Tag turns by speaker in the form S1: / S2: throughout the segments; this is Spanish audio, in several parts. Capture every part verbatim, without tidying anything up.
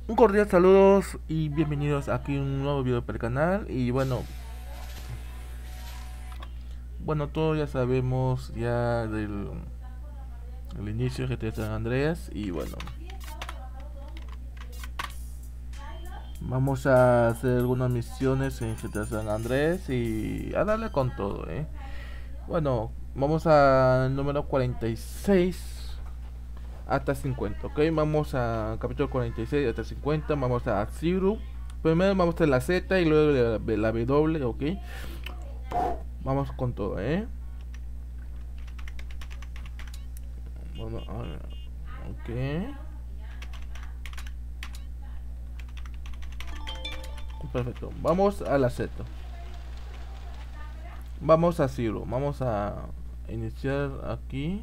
S1: Un cordial saludos y bienvenidos aquí a un nuevo video para el canal. Y bueno, bueno todos ya sabemos ya del el inicio de G T A San Andreas. Y bueno, vamos a hacer algunas misiones en G T A San Andrés y a darle con todo, eh. Bueno, vamos al número cuarenta y seis hasta cincuenta, ok. Vamos a capítulo cuarenta y seis hasta cincuenta. Vamos a Zero. Primero vamos a la Z y luego la, la W, ok. Vamos con todo, eh. Bueno, ahora, ok. Perfecto. Vamos a la Z. Vamos a Zero. Vamos a iniciar aquí.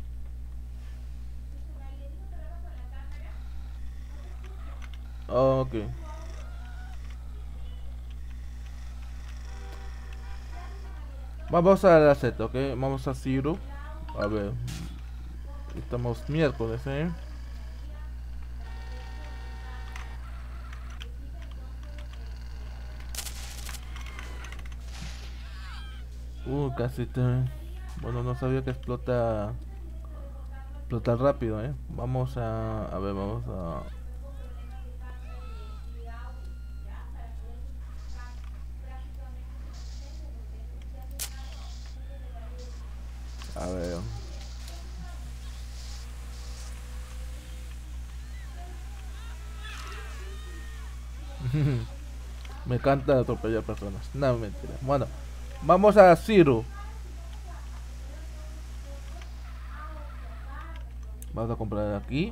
S1: Ok. Vamos a la Z, ok. Vamos a Zero. A ver. Estamos miércoles, eh. Uh, casi te... Bueno, no sabía que explota... Explota rápido, eh. Vamos a... A ver, vamos a... A ver. Me encanta atropellar personas. No, mentira. Bueno, vamos a Zero. Vamos a comprar aquí.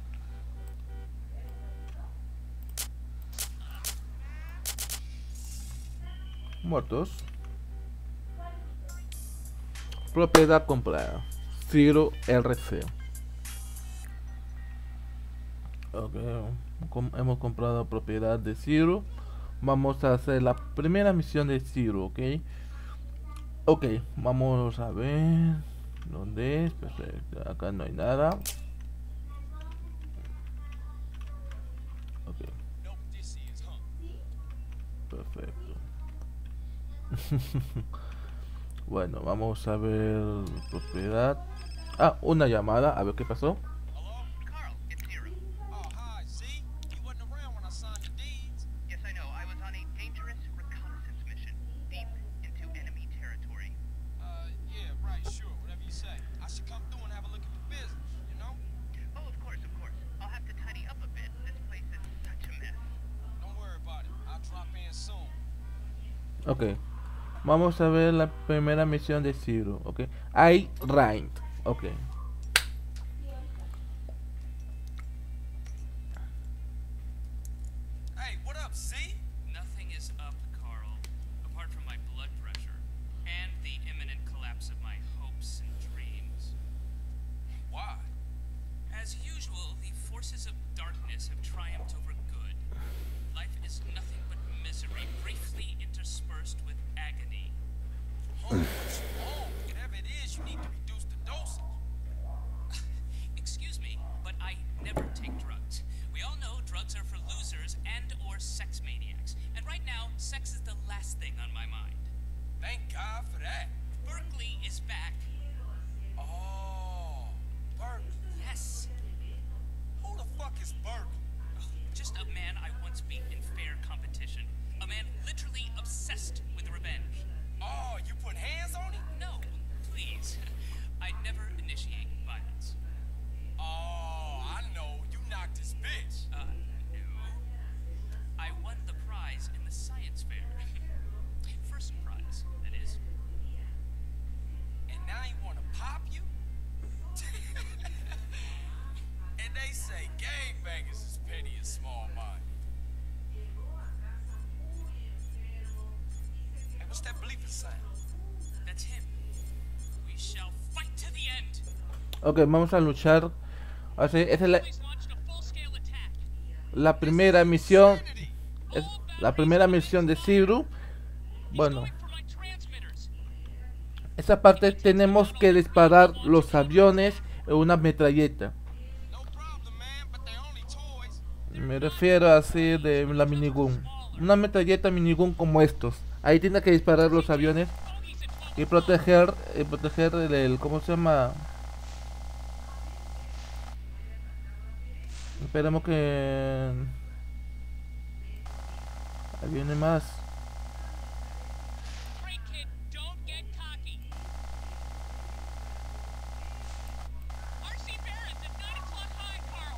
S1: Muertos. Propiedad comprada. Zero R C. Ok. Com hemos comprado propiedad de Zero. Vamos a hacer la primera misión de Zero, ok. Ok, vamos a ver. ¿Dónde es? Perfecto. Acá no hay nada. Ok. Perfecto. Bueno, vamos a ver propiedad. Ah, una llamada. A ver qué pasó. Ok, vamos a ver la primera misión de Zero, ok. I Rain, ok.
S2: Hey, what up, Z? Nothing is up, Carl. Apart from my blood pressure and the imminent collapse of my hopes and dreams. Why? As usual, the forces of darkness have triumphed over good. Life is nothing but misery, briefly interspersed with agony. Oh, what's wrong? Whatever it is, you need to reduce the dosage. Excuse me, but I never take drugs. We all know drugs are for losers and or sex maniacs. And right now, sex is the last thing on my mind. Thank God for that. Berkeley is back. Oh, Berkeley. Yes. Who the fuck is Berkeley? Just a man I once beat in fair competition. A man literally obsessed with revenge. Oh, you put hands on him? No, please. I never initiate violence. Oh, I know. You knocked his bitch. Uh, no. I won the prize in the science fair. First prize, that is. And now you want to pop you? And they say gangbangers is petty and small-minded. Hey, what's that bleeping sound? That's him. We shall fight to the end.
S1: Ok, vamos a luchar. Así, esa es la,
S2: Always launched a full-scale attack.
S1: la primera misión. Es la primera misión de Zero. Bueno,
S2: Going for my transmitters.
S1: esa parte tenemos que disparar los aviones en una metralleta.
S2: No problem, man, but they're only toys.
S1: Me refiero así de la minigun. Una metralleta minigun como estos. Ahí tiene que disparar los aviones y proteger, y proteger el, el ¿cómo se llama? Esperemos que ahí viene más.
S2: Great kid, don't get cocky. R C Barrett's at nine o'clock high, Carl.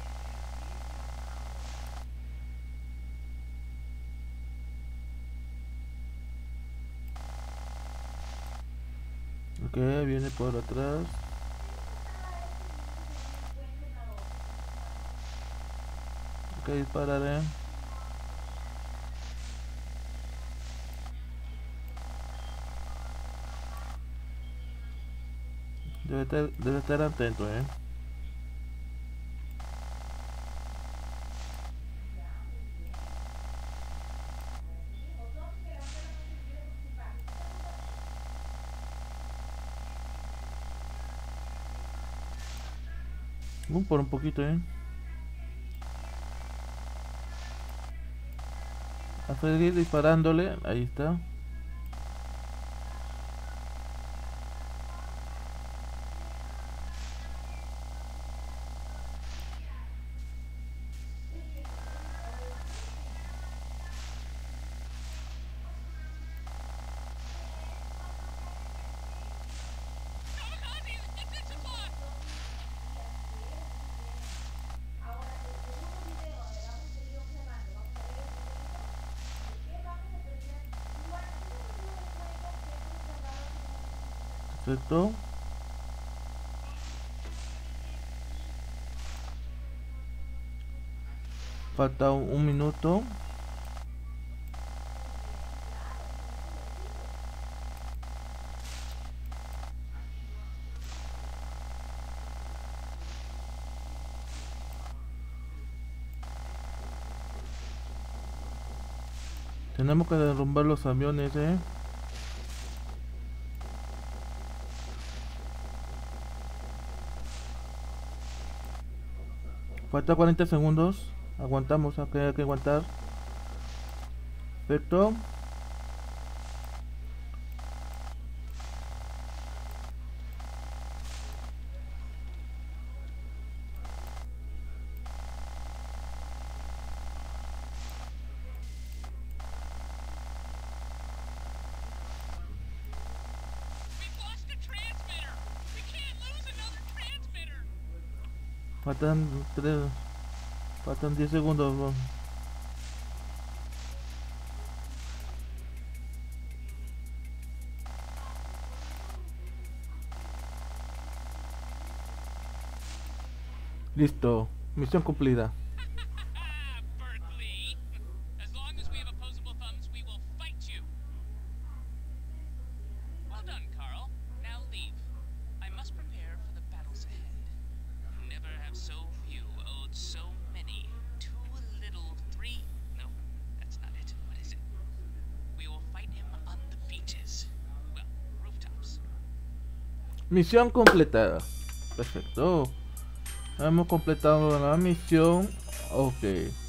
S1: Ok, viene por atrás. Ok, dispararé. Debe estar, debe estar atento, eh. Uh, por un poquito, eh. A seguir disparándole, ahí está.
S2: Kamikaze, it's six o'clock.
S1: Perfecto. Falta un, un minuto. Tenemos que derrumbar los aviones, eh. Falta cuarenta segundos. Aguantamos, aquí hay que aguantar. Perfecto.
S2: We've lost the transmitter. We can't lose another transmitter.
S1: Faltan tres. Faltan diez segundos, bro. Listo. Misión cumplida.
S2: Berkeley. As long as we have opposable thumbs, we will fight you. Well done, Carl. Now leave. I must prepare for the battles ahead. Never have so few owed so many. Too little, three. No, that's not it. What is it? We will fight him on the beaches. Well, rooftops.
S1: Misión completada. Perfecto. Hemos completado la misión. Ok.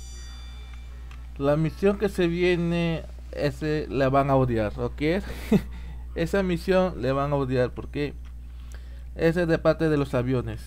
S1: La misión que se viene, ese la van a odiar, ¿ok? Esa misión le van a odiar porque ese es de parte de los aviones.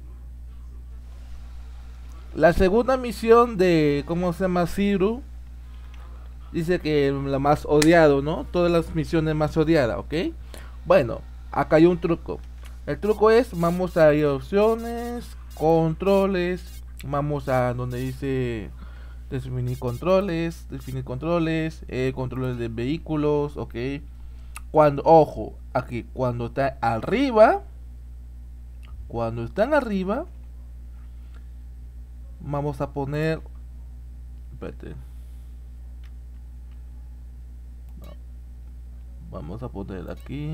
S1: La segunda misión de, ¿cómo se llama? Zero. Dice que la más odiado, ¿no? Todas las misiones más odiadas, ¿ok? Bueno, acá hay un truco. El truco es, vamos a ir a opciones, controles, vamos a donde dice definir controles, definir controles, eh, controles de vehículos, ok. Cuando, ojo, aquí, cuando está arriba, cuando están arriba, vamos a poner, espérate, vamos a poner aquí,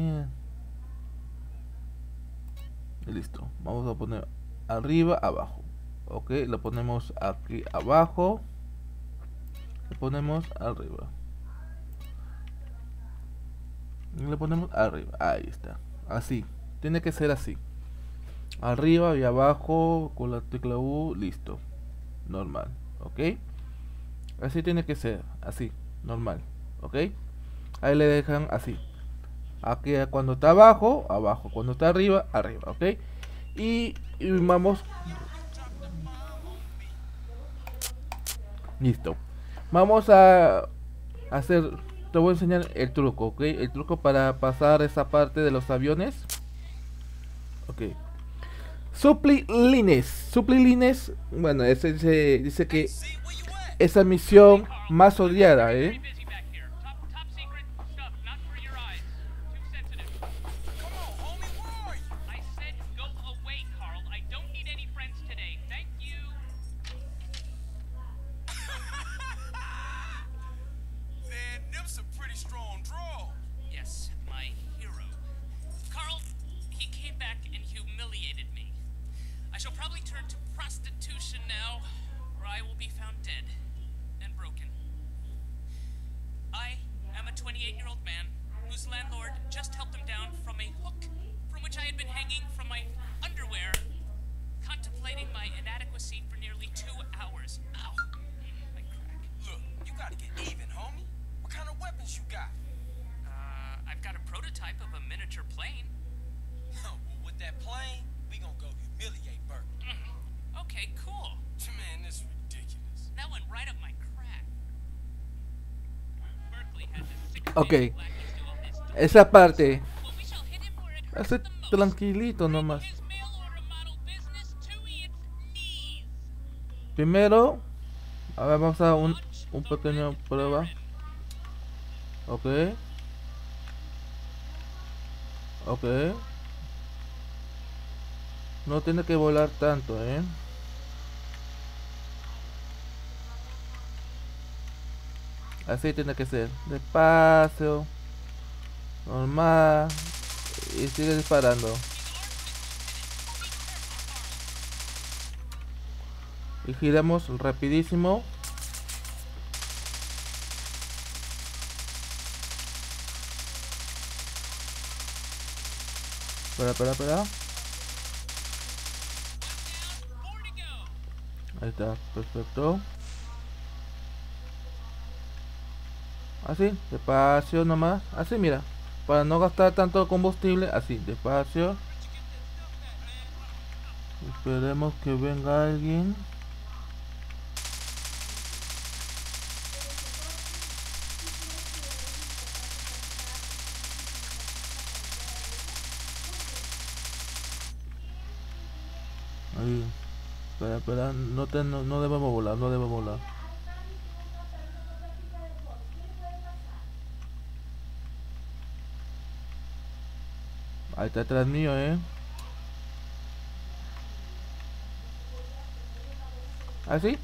S1: y listo, vamos a poner arriba, abajo, ok, lo ponemos aquí abajo, le ponemos arriba, y le ponemos arriba, ahí está, así, tiene que ser así, arriba y abajo con la tecla U, listo, normal, ¿ok? Así tiene que ser, así, normal, ¿ok? Ahí le dejan así. Aquí cuando está abajo, abajo. Cuando está arriba, arriba, ¿ok? Y, y vamos. Listo. Vamos a hacer. Te voy a enseñar el truco, ¿ok? El truco para pasar esa parte de los aviones. Ok. Supply Lines. Supply Lines. Bueno, ese dice, dice que esa misión más odiada, ¿eh? Ok, esa parte. Hace tranquilito nomás. Primero, a ver, vamos a un, un pequeño prueba. Ok. Ok. No tiene que volar tanto, eh. Así tiene que ser. Despacio. Normal. Y sigue disparando. Y giramos rapidísimo. Espera, espera, espera. Ahí está, perfecto. Así, despacio nomás. Así, mira. Para no gastar tanto combustible. Así, despacio. Esperemos que venga alguien. Ahí. Espera, espera. No, te, no, no debemos volar, no debemos volar. Ahí está atrás mío, eh. ¿Así?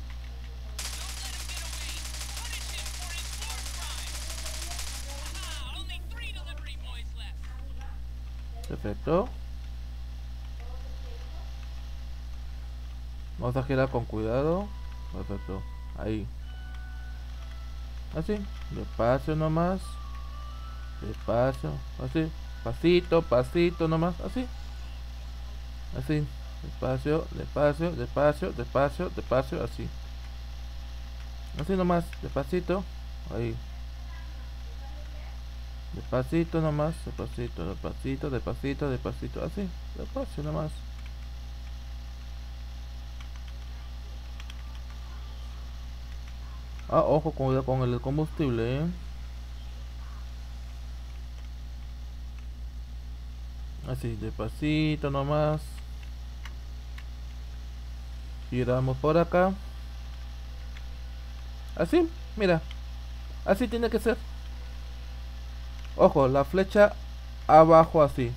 S1: Perfecto. Vamos a girar con cuidado. Perfecto. Ahí. Así. Despacio nomás. Despacio. Así. Pasito, pasito nomás. Así. Así. Despacio, despacio, despacio, despacio, despacio. Así. Así nomás. Despacito. Ahí. Despacito nomás. Despacito, despacito, despacito, despacito. Así. Despacio nomás. Ah, ojo con, con el combustible, eh. Así, despacito nomás. Giramos por acá. Así, mira. Así tiene que ser. Ojo, la flecha abajo así.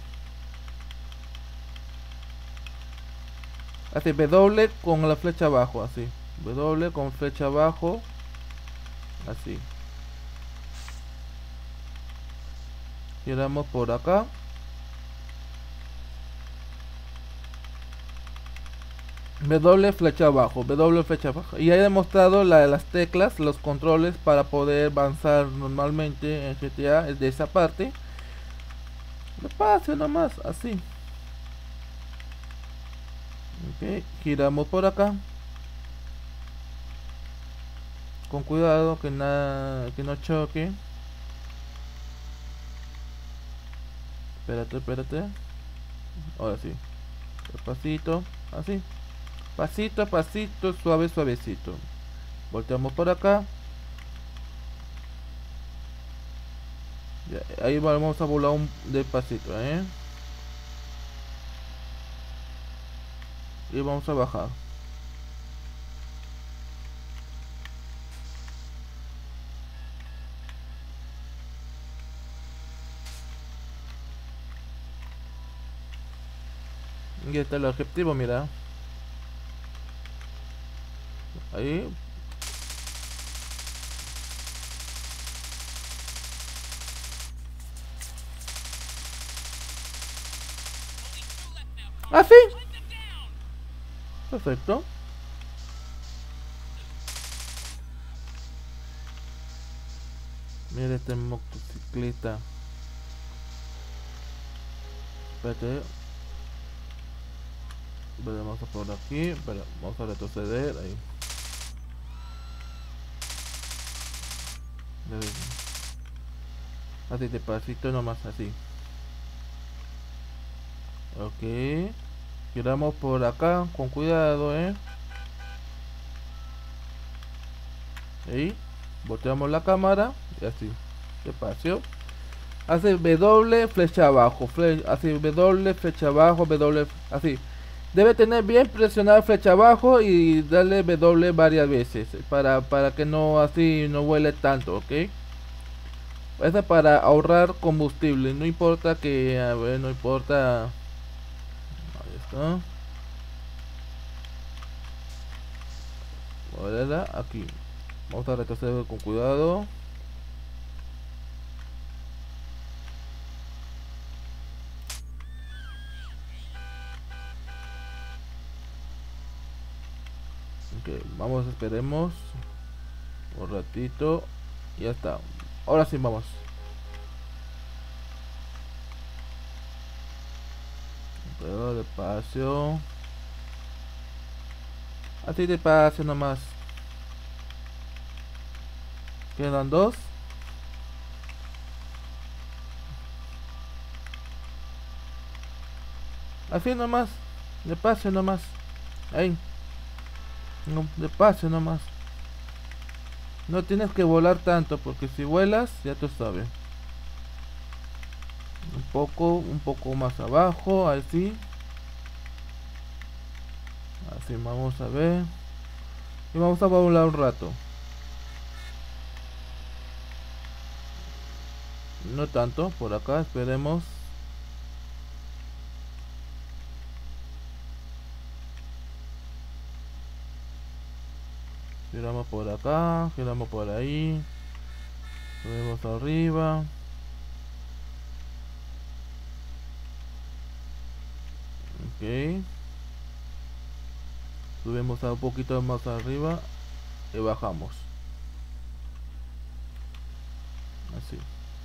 S1: Así, W con la flecha abajo, así. W con flecha abajo. Así. Giramos por acá. W flecha abajo, W flecha abajo. Y he demostrado la de las teclas, los controles para poder avanzar normalmente en G T A de esa parte. Despacio nomás, así. Ok, giramos por acá. Con cuidado que nada, que no choque. Espérate, espérate. Ahora sí. Despacito, así. Pasito a pasito, suave, suavecito. Volteamos por acá. Ya, ahí vamos a volar un despacito, ¿eh? Y vamos a bajar. Y está el objetivo, mira. Ahí. Ah, sí. Perfecto. Mira este motocicleta. Espérate. Vamos a por aquí. Espera, vamos a retroceder. Ahí. Así despacito nomás, así. Ok. Giramos por acá con cuidado, eh. Ahí. Volteamos la cámara. Y así. Despacio. Hace W, flecha abajo. Fle así, W, flecha abajo, W. Así. Debe tener bien presionada flecha abajo y darle W varias veces. Para, para que no así no huele tanto, ok. Eso es para ahorrar combustible. No importa que. A ver, no importa. Ahí está. Ahora aquí. Vamos a retroceder con cuidado. Ok, vamos, esperemos un ratito. Ya está. Ahora sí, vamos. Pero despacio. Así despacio nomás. Quedan dos. Así nomás. Despacio nomás. Ahí. No, despacio nomás. No tienes que volar tanto, porque si vuelas, ya tú sabes. Un poco, un poco más abajo, así. Así vamos a ver. Y vamos a volar un rato. No tanto, por acá, esperemos. Giramos por acá, giramos por ahí. Subimos arriba. Ok. Subimos a un poquito más arriba y bajamos. Así.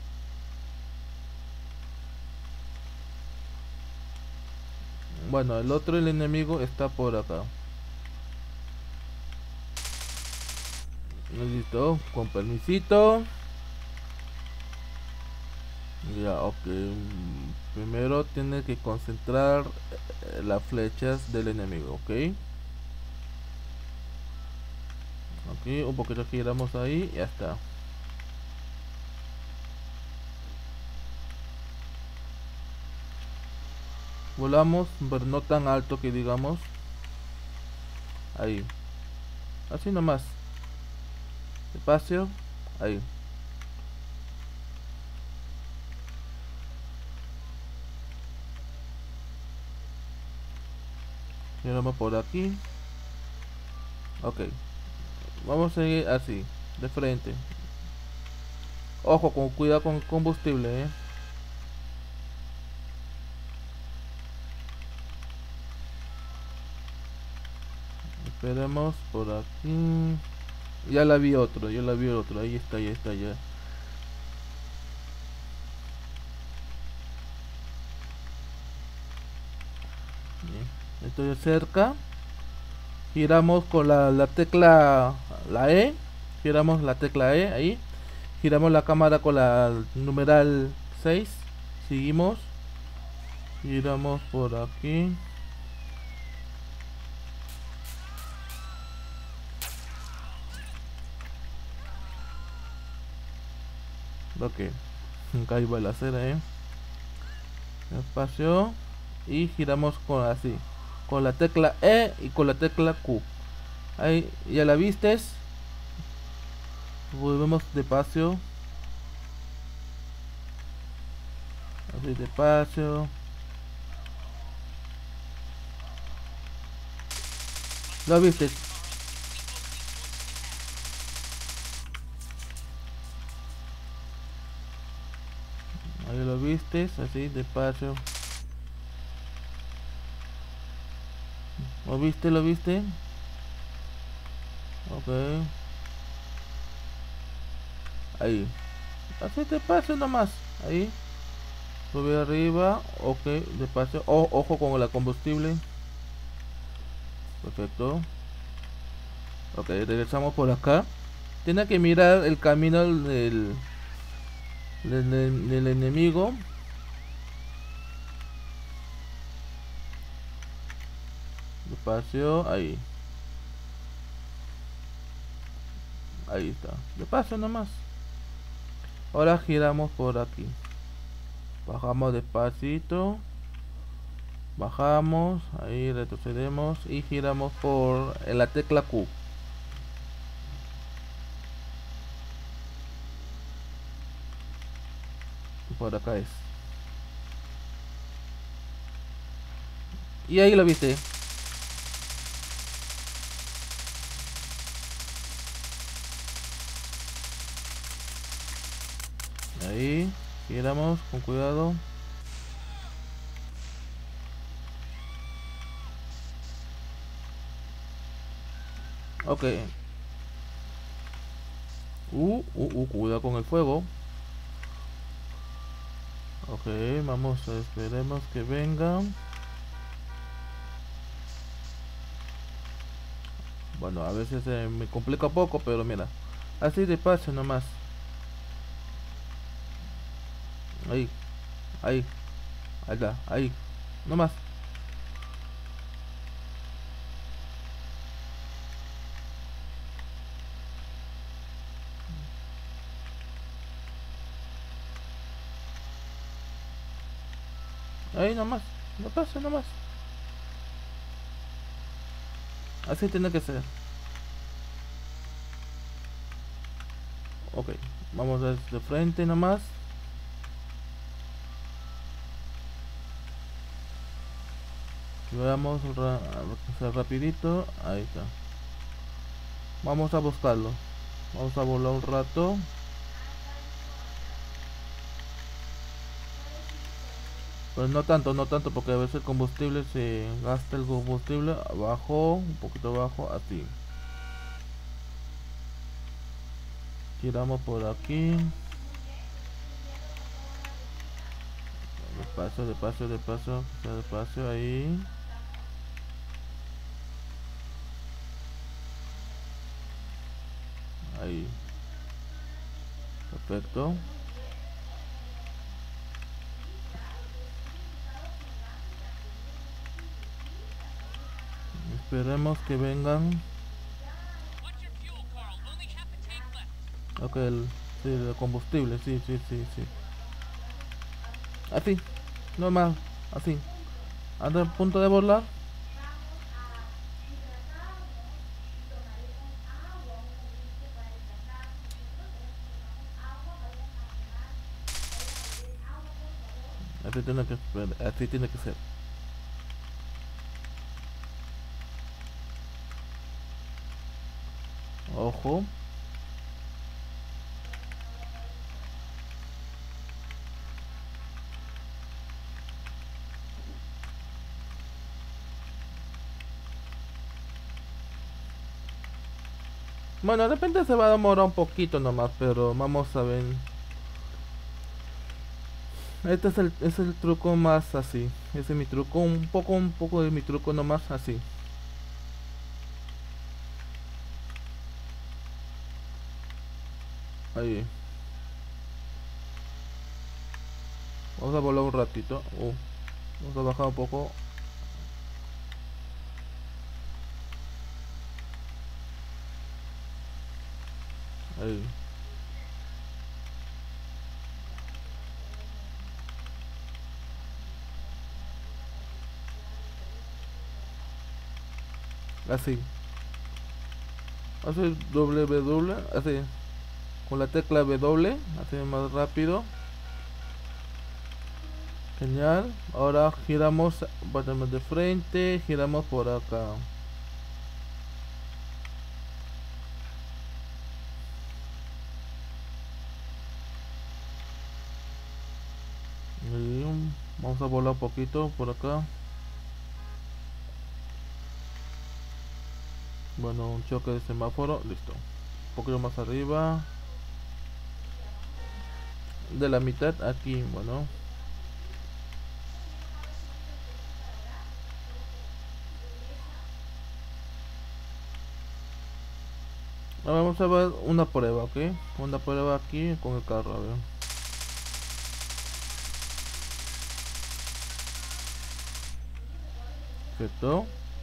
S1: Bueno, el otro, el enemigo, está por acá. Listo, con permisito. Ya, ok. Primero tiene que concentrar eh, las flechas del enemigo, ok. Aquí, un poquito giramos ahí, ya está. Volamos, pero no tan alto que digamos. Ahí. Así nomás. Despacio. Ahí. Giramos por aquí. Ok. Vamos a seguir así. De frente. Ojo, con cuidado con el combustible, eh. Esperemos por aquí. Ya la vi otro, ya la vi otro. Ahí está, ya está, ya. Bien. Estoy cerca. Giramos con la, la tecla, la E. giramos la tecla E ahí, giramos la cámara con la numeral seis, seguimos, giramos por aquí, ok, acá iba la cera, eh, espacio, y giramos con así, con la tecla E y con la tecla Q, ahí ya la vistes, volvemos despacio, así despacio, lo viste, ahí lo viste, así despacio, lo viste, lo viste, ok, ahí, así despacio nomás, ahí, sube arriba, ok, despacio, o, ojo con la combustible, perfecto, ok, regresamos por acá, tiene que mirar el camino del, del, del, del enemigo, despacio, ahí, ahí está, despacio nomás, ahora giramos por aquí, bajamos despacito, bajamos, ahí retrocedemos y giramos por en la tecla Q. Por acá es. Y ahí lo viste. Ahí, giramos con cuidado. Ok. Uh, uh, uh, cuidado con el fuego. Ok, vamos a esperemos que vengan. Bueno, a veces eh, me complica poco, pero mira, así de paso nomás. Ahí, ahí, ahí está, ahí, nomás. Ahí nomás, no pasa nomás. Así tiene que ser. Ok, vamos desde frente nomás. Veamos ra rapidito. Ahí está. Vamos a buscarlo. Vamos a volar un rato. Pues no tanto, no tanto, porque a veces el combustible se gasta el combustible abajo, un poquito abajo, así. Giramos por aquí. Despacio, despacio, despacio, despacio, ahí. Ahí. Perfecto. Esperemos que vengan. Ok, el, sí, el combustible, sí, sí, sí, sí. Así, normal, así. Anda a punto de volar. Así tiene que ser, así tiene que ser. Ojo. Bueno, de repente se va a demorar un poquito nomás, pero vamos a ver. Este es el, es el truco más así. Ese es mi truco, un poco, un poco de mi truco nomás así. Ahí. Vamos a volar un ratito. Uh, vamos a bajar un poco. Ahí. Así. Hace W W, así. Con la tecla W, así más rápido. Genial. Ahora giramos, batemos de frente, giramos por acá. Y vamos a volar un poquito por acá. Bueno, un choque de semáforo, listo. Un poquito más arriba. De la mitad aquí, bueno. Ahora vamos a ver una prueba, ¿ok? Una prueba aquí con el carro, a ver. Perfecto.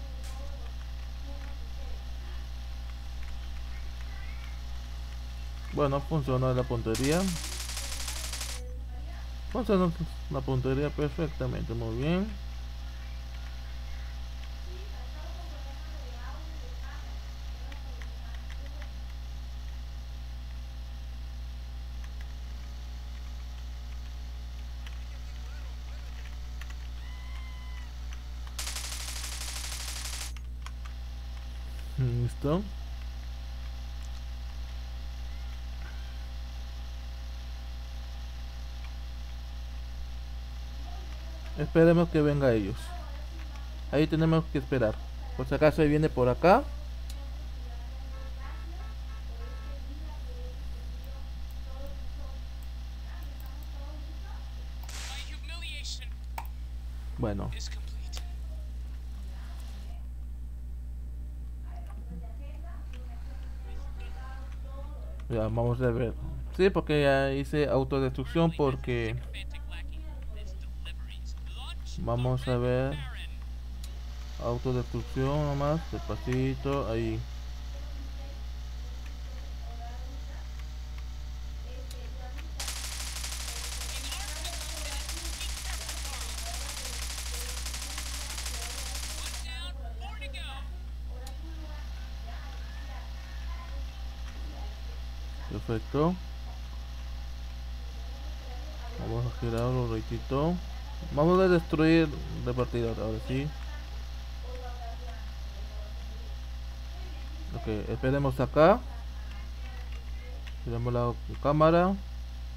S1: Bueno, funcionó la puntería. Funcionó la puntería perfectamente, muy bien. Listo. Esperemos que venga ellos. Ahí tenemos que esperar. Por si acaso viene por acá.
S2: My humiliation
S1: Bueno,
S2: is complete.
S1: ya vamos a ver. Sí, porque ya hice autodestrucción porque
S2: Sycophantic lackey. This delivery's launch
S1: vamos a ver.
S2: Baron.
S1: Autodestrucción nomás, despacito, ahí.
S2: One down, four to go.
S1: Perfecto. Vamos a girar un ratito. Vamos a destruir repartidor, ahora sí. Ok, esperemos acá. Giramos la cámara. De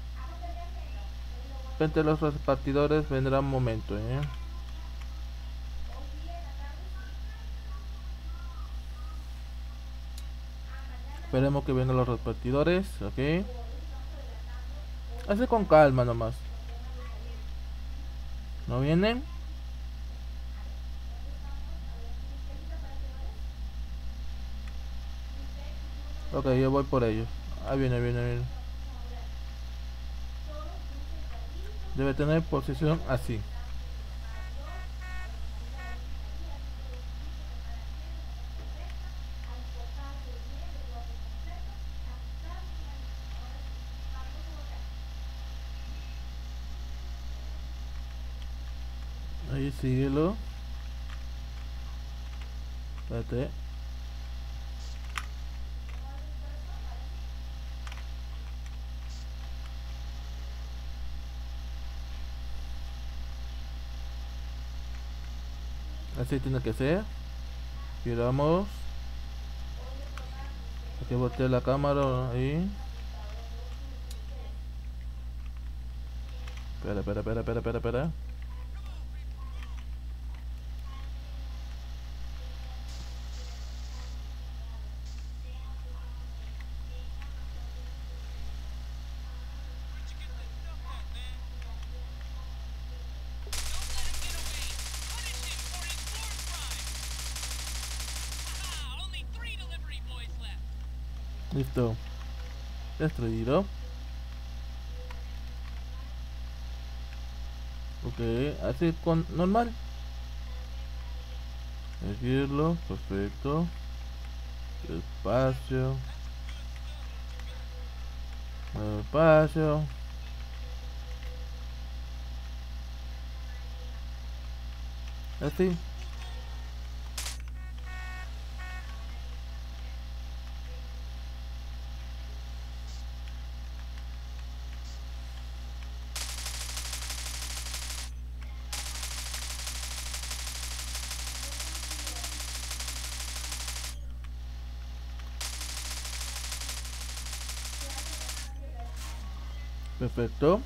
S1: repente los repartidores vendrán un momento, eh. Esperemos que vengan los repartidores, ok. Hace con calma nomás. ¿No vienen? Ok, yo voy por ellos. Ahí viene, viene, viene. Debe tener posición así. Ahí síguelo. Espérate. Así tiene que ser. Giramos. Hay que voltear la cámara ahí. Espera, espera, espera, espera, espera, espera. Listo. Destruido. Ok, así con normal. Seguirlo, perfecto. Despacio. Despacio. Así. Perfecto.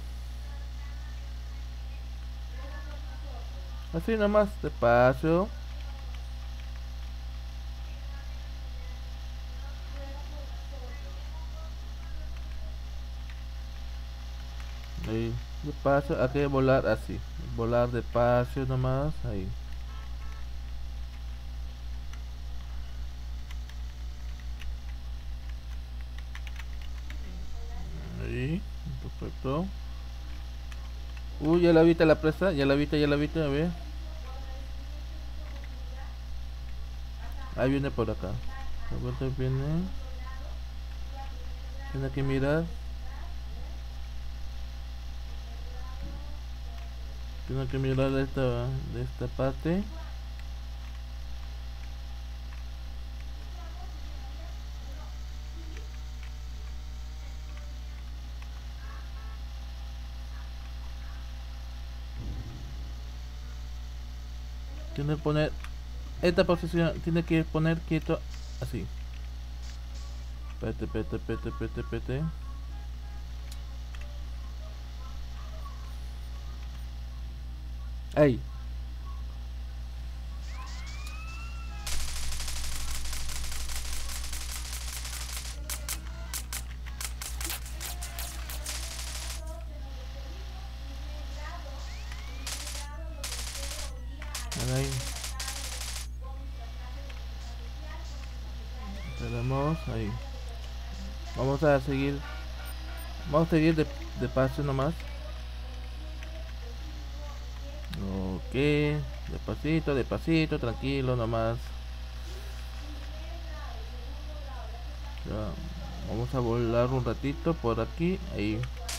S1: Así nomás, despacio. Ahí, despacio, hay que volar así. Volar despacio nomás, ahí. Ahí, perfecto. Uy, ya la viste la presa, ya la viste, ya la viste, a ver. Ahí viene por acá. De vuelta viene. Tiene que mirar. Tiene que mirar de esta, de esta parte. Tiene que poner esta posición, tiene que poner quieto así. Pete, pete, pete, pete, pete. Ahí. Ahí. Tenemos ahí. Vamos a seguir. Vamos a seguir de, de paso nomás. Ok. Despacito, despacito, tranquilo nomás. Ya. Vamos a volar un ratito por aquí. Ahí.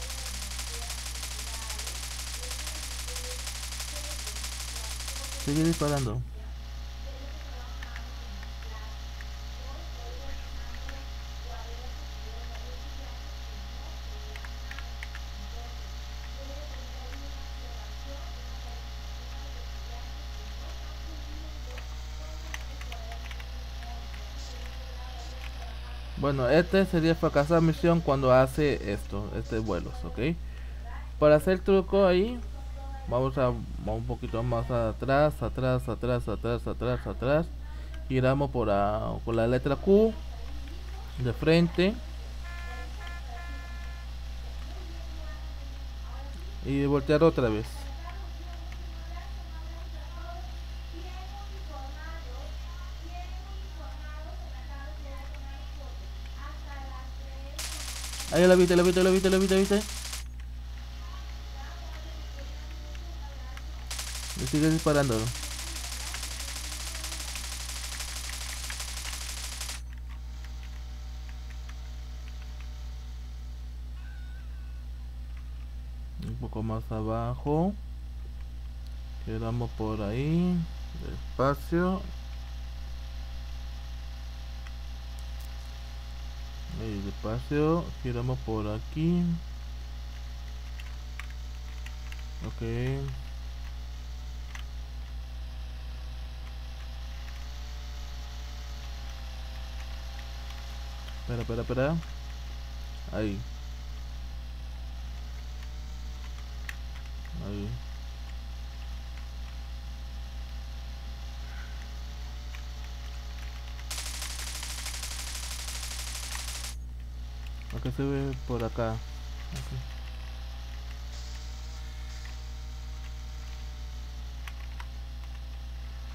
S1: Sigue disparando. Bueno, este sería fracasar misión cuando hace esto, este vuelos, ¿ok? Para hacer el truco ahí, vamos a vamos un poquito más atrás, atrás, atrás, atrás, atrás, atrás. Giramos por, a, por la letra Q de frente. Y voltear otra vez. Ahí la viste, la viste, la viste, la viste, viste. Le sigue disparando. Un poco más abajo. Quedamos por ahí. Despacio. Ahí, despacio. Giramos por aquí. Ok. Espera, espera, espera. Ahí. Ahí. Acá se ve por acá.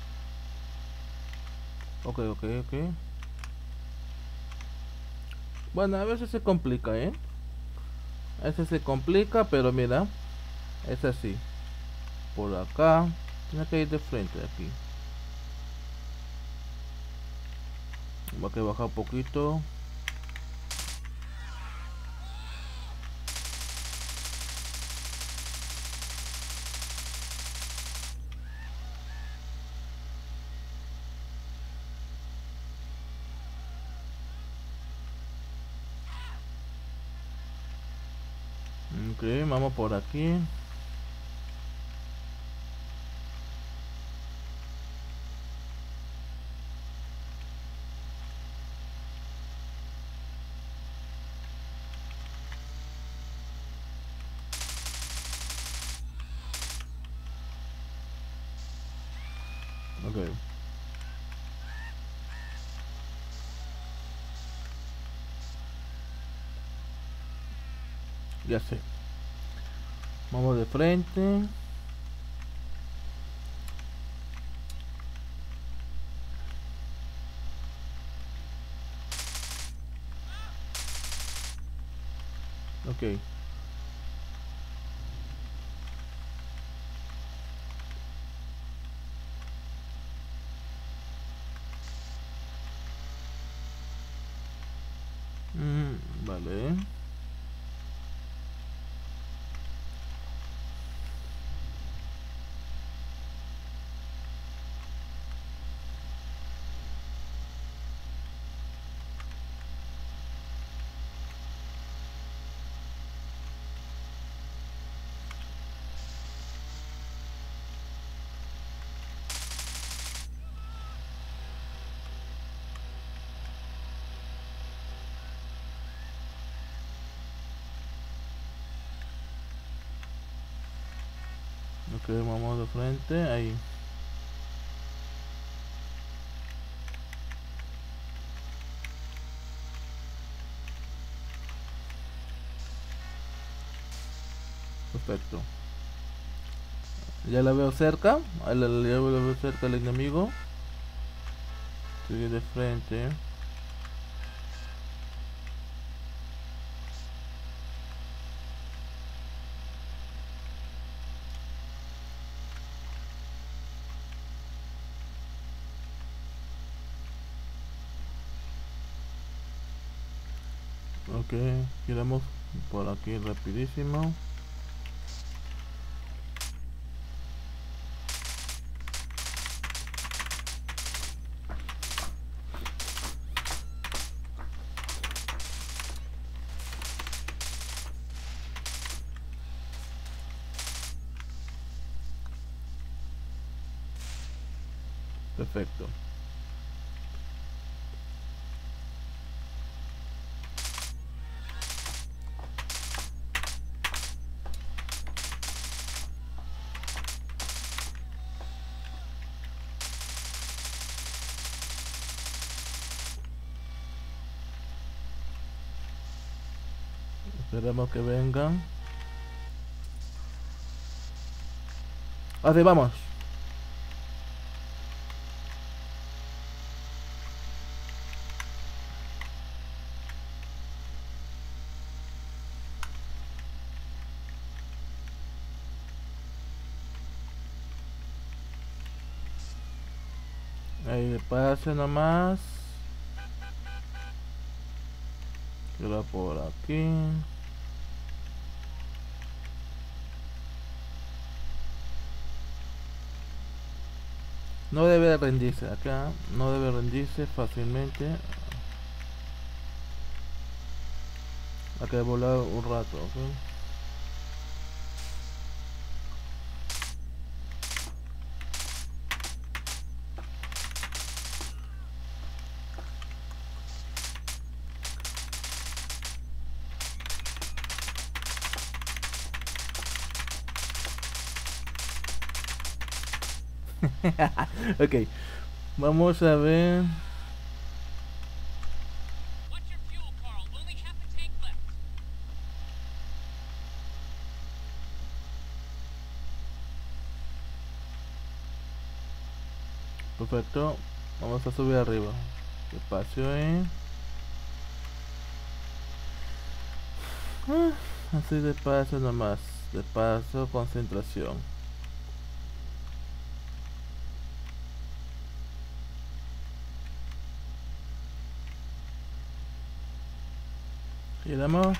S1: Ok, ok, ok. Bueno, a veces se complica, ¿eh? A veces se complica, pero mira, es así. Por acá, tiene que ir de frente aquí. Va que bajar un poquito. Ok, vamos por aquí. Ok. Ya sé. Vamos de frente. Ok. Mm, vale. Ok, vamos de frente. Ahí. Perfecto. Ya la veo cerca. Ya la, ya la veo cerca el enemigo. Sigue de frente. Ok, giramos por aquí rapidísimo. Perfecto. Esperemos que vengan. Así vamos. Ahí pase nomás. Queda por aquí. No debe rendirse acá. No debe rendirse fácilmente. Hay que volar un rato, ¿ok? Ok, vamos a ver.
S2: Watch your fuel, Carl. Only half a tank left.
S1: Perfecto, vamos a subir arriba. Espacio, eh. Ah, así de paso nomás. De paso, concentración. Giramos.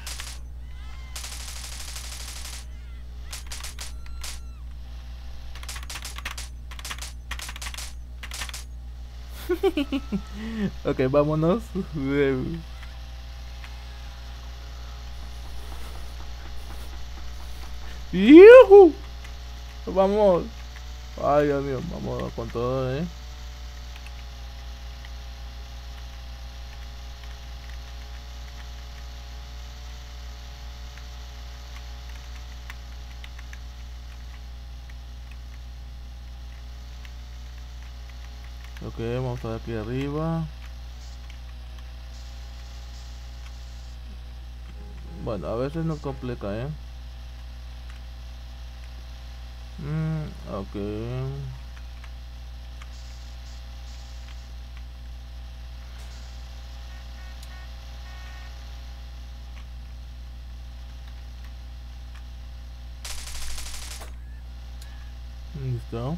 S1: Ok, vámonos. ¡Yuhu! Vamos. Ay, Dios mío, vamos con todo, eh. Ok, vamos a ver aquí arriba. Bueno, a veces nos complica, eh. Mm, ok. Listo.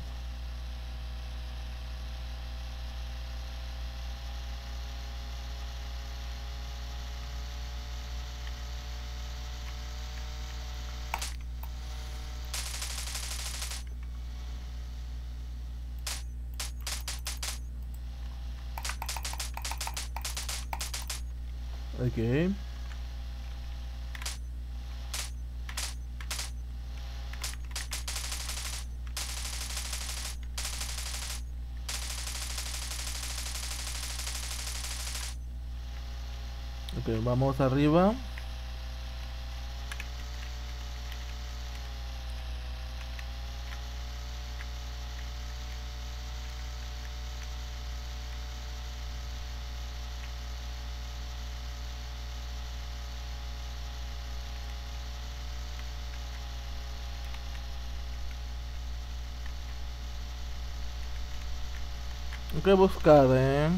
S1: Ok. Ok, vamos arriba. Hay que buscar, eh.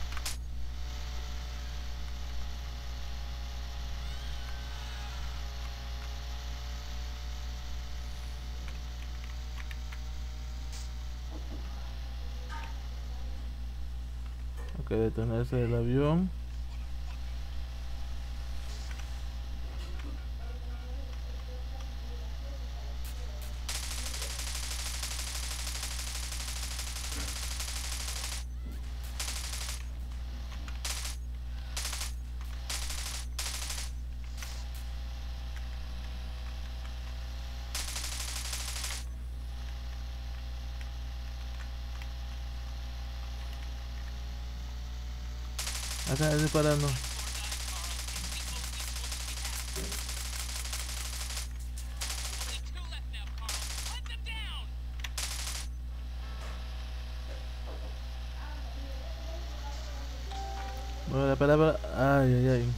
S1: Hay que detenerse el avión. Acá disparando. Bueno, espera, espera. Ay, ay, ay.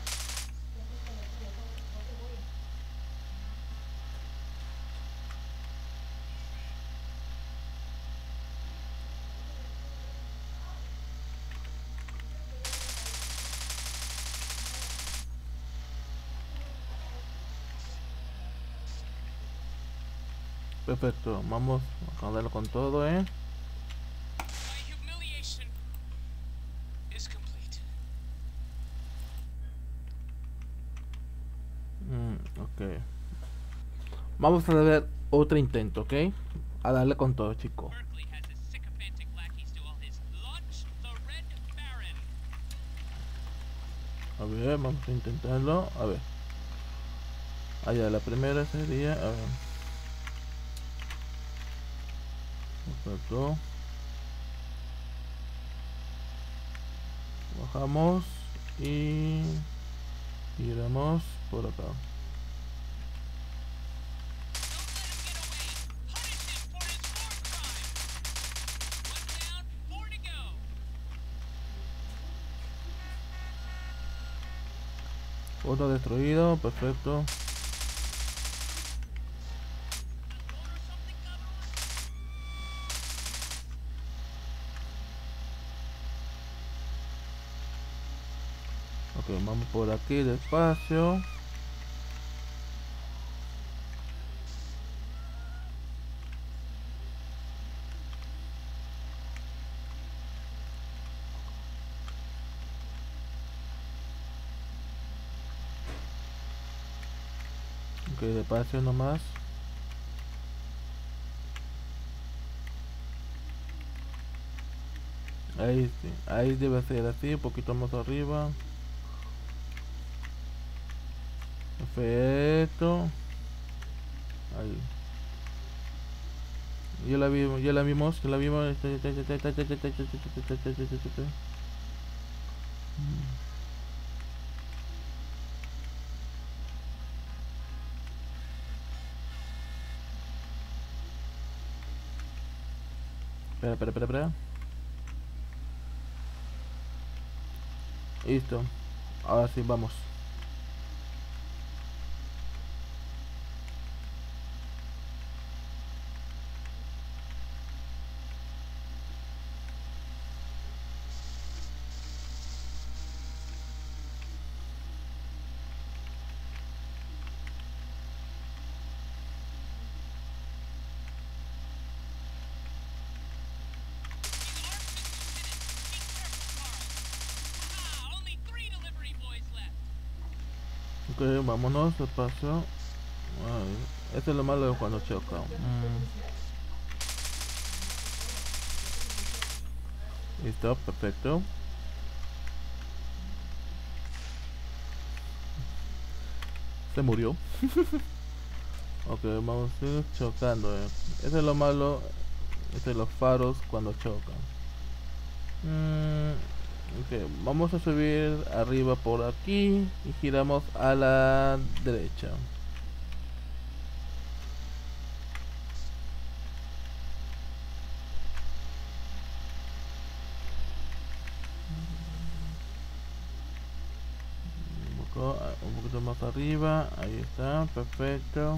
S1: Perfecto, vamos a darlo con todo, eh.
S2: My humiliation is complete.
S1: Mm, ok. Vamos a ver otro intento, ok. A darle con todo, chico.
S2: Berkeley has his sycophantic lackeys do all his launch the Red Baron.
S1: A ver, vamos a intentarlo. A ver. Allá, la primera sería. A ver. Perfecto. Bajamos y giramos por acá. Uno destruido, perfecto. Ok, vamos por aquí despacio. Ok, despacio nomás. Ahí sí, ahí debe ser así, un poquito más arriba. Perfecto. Ahí. Ya la vimos, ya la vimos, ya la vimos. Espera, espera, espera, espera. Listo. Ahora sí, vamos. Ok, vámonos, despacio. Ay, eso es lo malo de cuando choca. Mm. Listo, perfecto. Se murió. Ok, vamos a ir chocando. Eh. Eso es lo malo de los faros cuando chocan. Mm, ok, vamos a subir arriba por aquí y giramos a la derecha. Un poco, un poquito más arriba, ahí está, perfecto.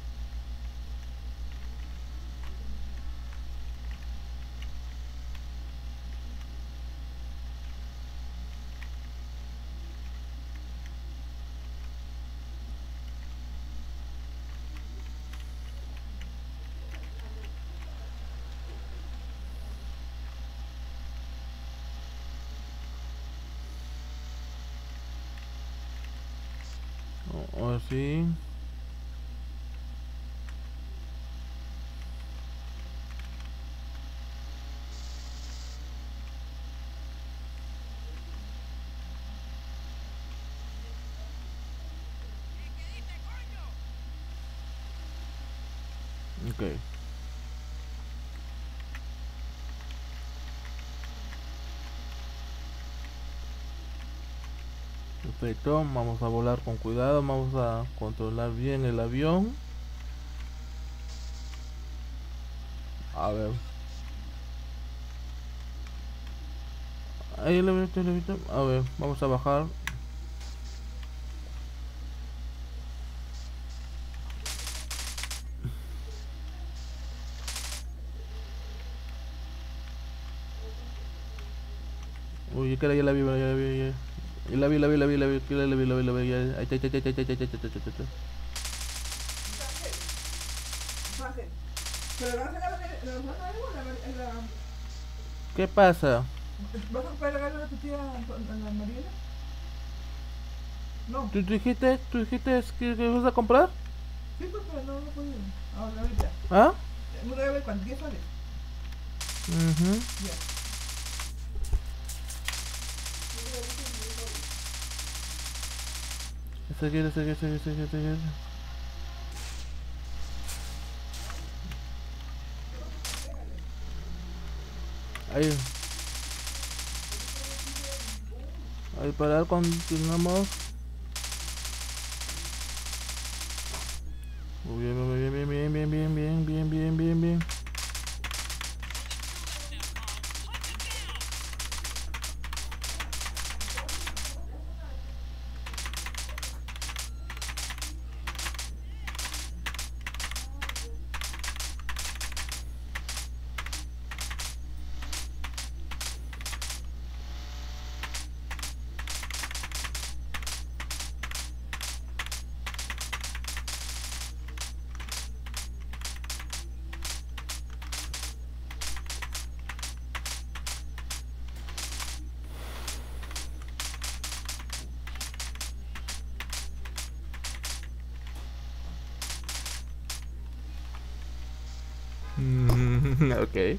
S1: O, o sí. Ok. Perfecto, vamos a volar con cuidado, vamos a controlar bien el avión. A ver. Ahí lo he visto, lo he visto. A ver, vamos a bajar. Uy, que ya la vi, ya la vi, ya. Ya la vi, la vi, la vi, la vi, la vi, la vi, la vi, la vi, ya. Ahí está, ahí está, ahí está, ahí está, ahí está, ahí está, ahí está.
S3: ¿Pero le vas a sacar la, la, la, la,
S1: ¿Qué pasa?
S3: ¿Vas a poder regalar a tu tía a la Mariela? No.
S1: ¿Tú dijiste, tú dijiste que, que vas a comprar?
S3: Sí, pues, pero no, no he podido. Ahora, ahorita.
S1: ¿Ah?
S3: No debe haber cuánto, diez soles.
S1: Mhm.
S3: Ya.
S1: Seguir, seguir, seguir, seguir, seguir. Ahí. Ahí parar, continuamos. Muy bien, muy bien, bien, bien, bien, bien, bien, bien, bien, bien, bien. Ok.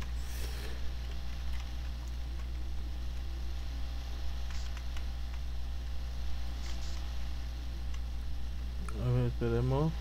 S1: A ver, esperemos.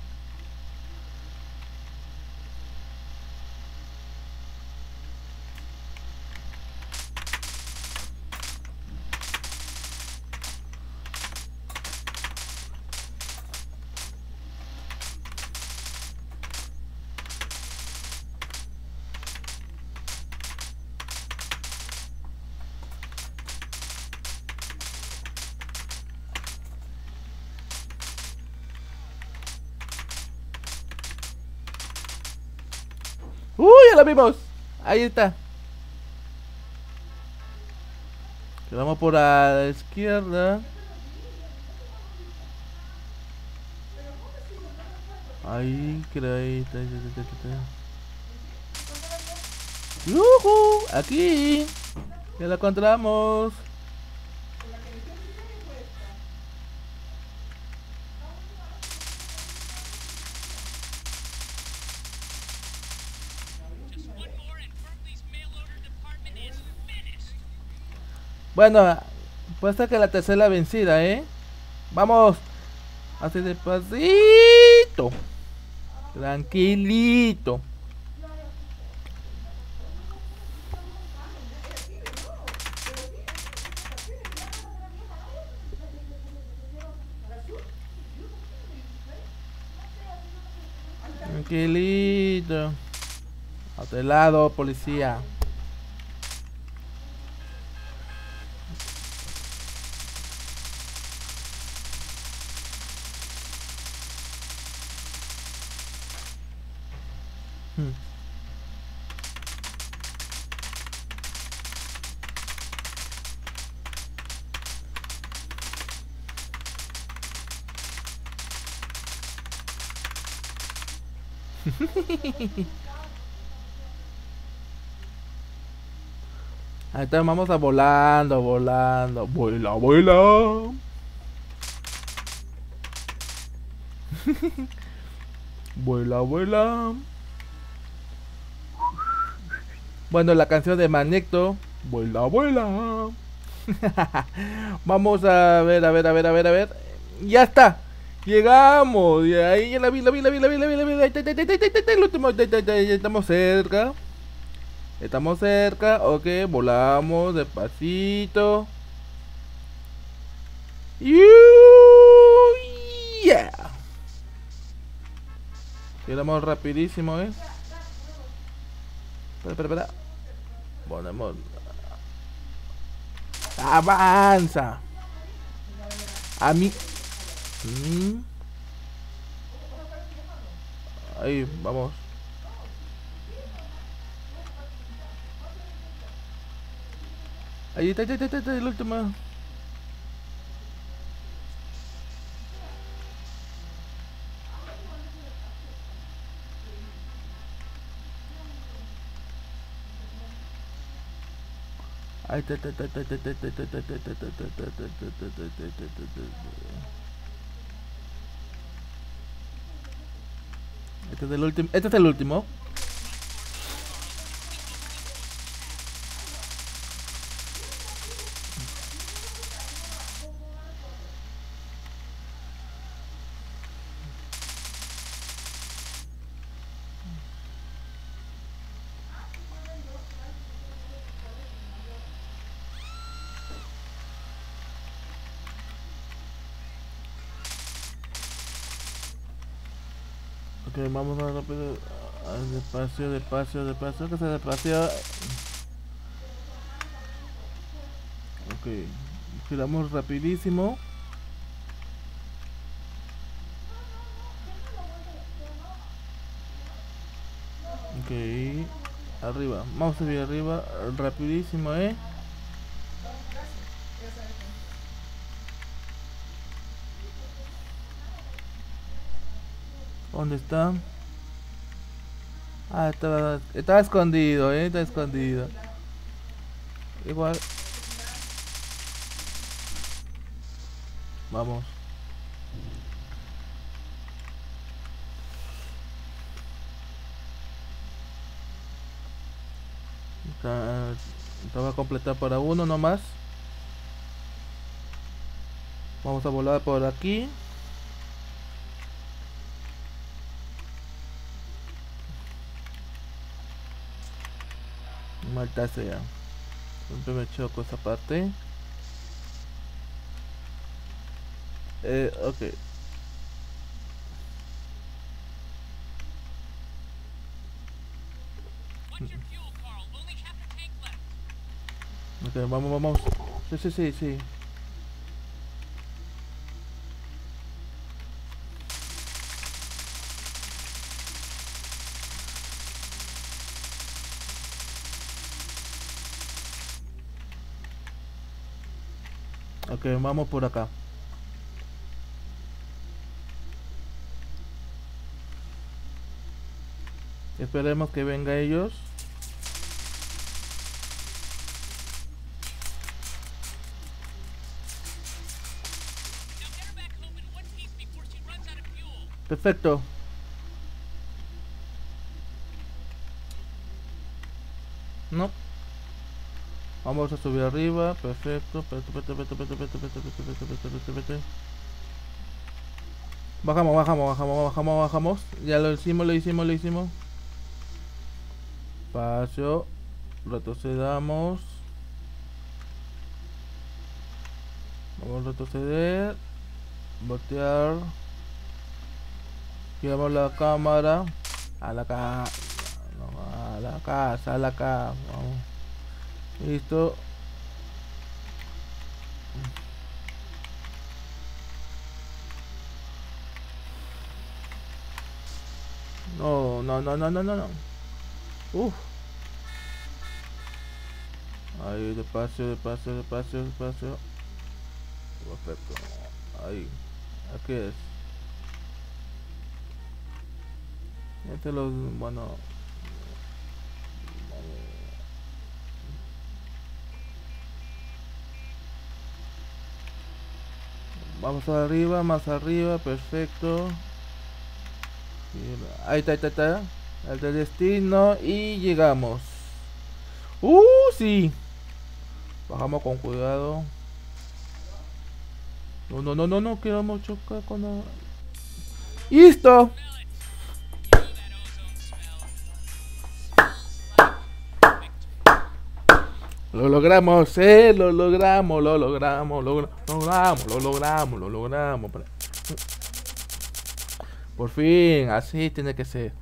S1: ¡Uy, ya la vimos! Ahí está. Quedamos por la izquierda. Ahí, creo ahí está, ahí está, ahí está, ahí está. ¡Yujú! Aquí. Ya la encontramos.
S2: Just one more and Berkeley's mail order department is finished.
S1: Bueno, puede ser que la tercera vencida, ¿eh? Vamos. Así despacito. Tranquilito. Tranquilito. A tu lado, policía. Hmm. Ahí está, vamos a volando, volando. Vuela, vuela. Vuela, vuela. Bueno, la canción de Magneto. Vuela, vuela. Vamos a ver, a ver, a ver, a ver, a ver. Ya está. Llegamos. Y ahí ya la vi, la vi, la vi, la vi, la vi, la vi. Ahí está, ahí está, ahí está, ahí está, el último. Ahí está, ahí está, ahí está, estamos cerca. Estamos cerca. Ok, volamos despacito. You, yeah. Llegamos rapidísimo, eh. Espera, espera, espera. Ponemos. Avanza. A mí. Mm. Ahí, vamos. Ahí está, está, está, está, está el último. Ahí está, está, está, está, está, está, está, está, está, está, está, está, está, está, está, está. Este es el último. Este es el último. Ok, vamos a rápido. Despacio, despacio, despacio. Que se despacio. Ok, giramos rapidísimo. Ok, arriba. Vamos a subir arriba rapidísimo, eh. ¿Dónde está? Ah, estaba, estaba escondido, eh. Está escondido. Igual. Vamos. Esto va a completar para uno nomás. Vamos a volar por aquí. Malta sea. Siempre me choco esa parte. Eh, ok. Ok, vamos, vamos. Sí, sí, sí, sí. Ok, vamos por acá. Esperemos que venga ellos. Perfecto. No. Vamos a subir arriba. Perfecto. Perfecto, perfecto, perfecto, perfecto, perfecto, perfecto, perfecto, perfecto. Bajamos, bajamos, bajamos, bajamos, bajamos. Ya lo hicimos, lo hicimos, lo hicimos. Espacio. Retrocedamos. Vamos a retroceder. Voltear. Llevamos la cámara. A la casa. A la casa, a la casa. Vamos. Listo. No, no, no, no, no, no, no. Uf. Ahí, despacio, despacio, despacio, despacio. Perfecto. Ahí. Aquí es. Este lo, bueno. Vamos arriba, más arriba, perfecto. Ahí está, ahí está, ahí está. El del destino y llegamos. Uh, sí. Bajamos con cuidado. No, no, no, no, no queremos chocar con la... ¡Listo! Lo logramos, eh, lo logramos, lo logramos, lo logramos, lo logramos, lo logramos. Por fin, así tiene que ser.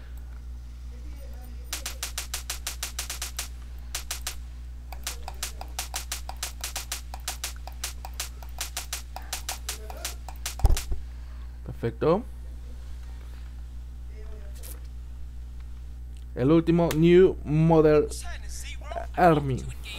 S1: Perfecto. El último, New Model Army.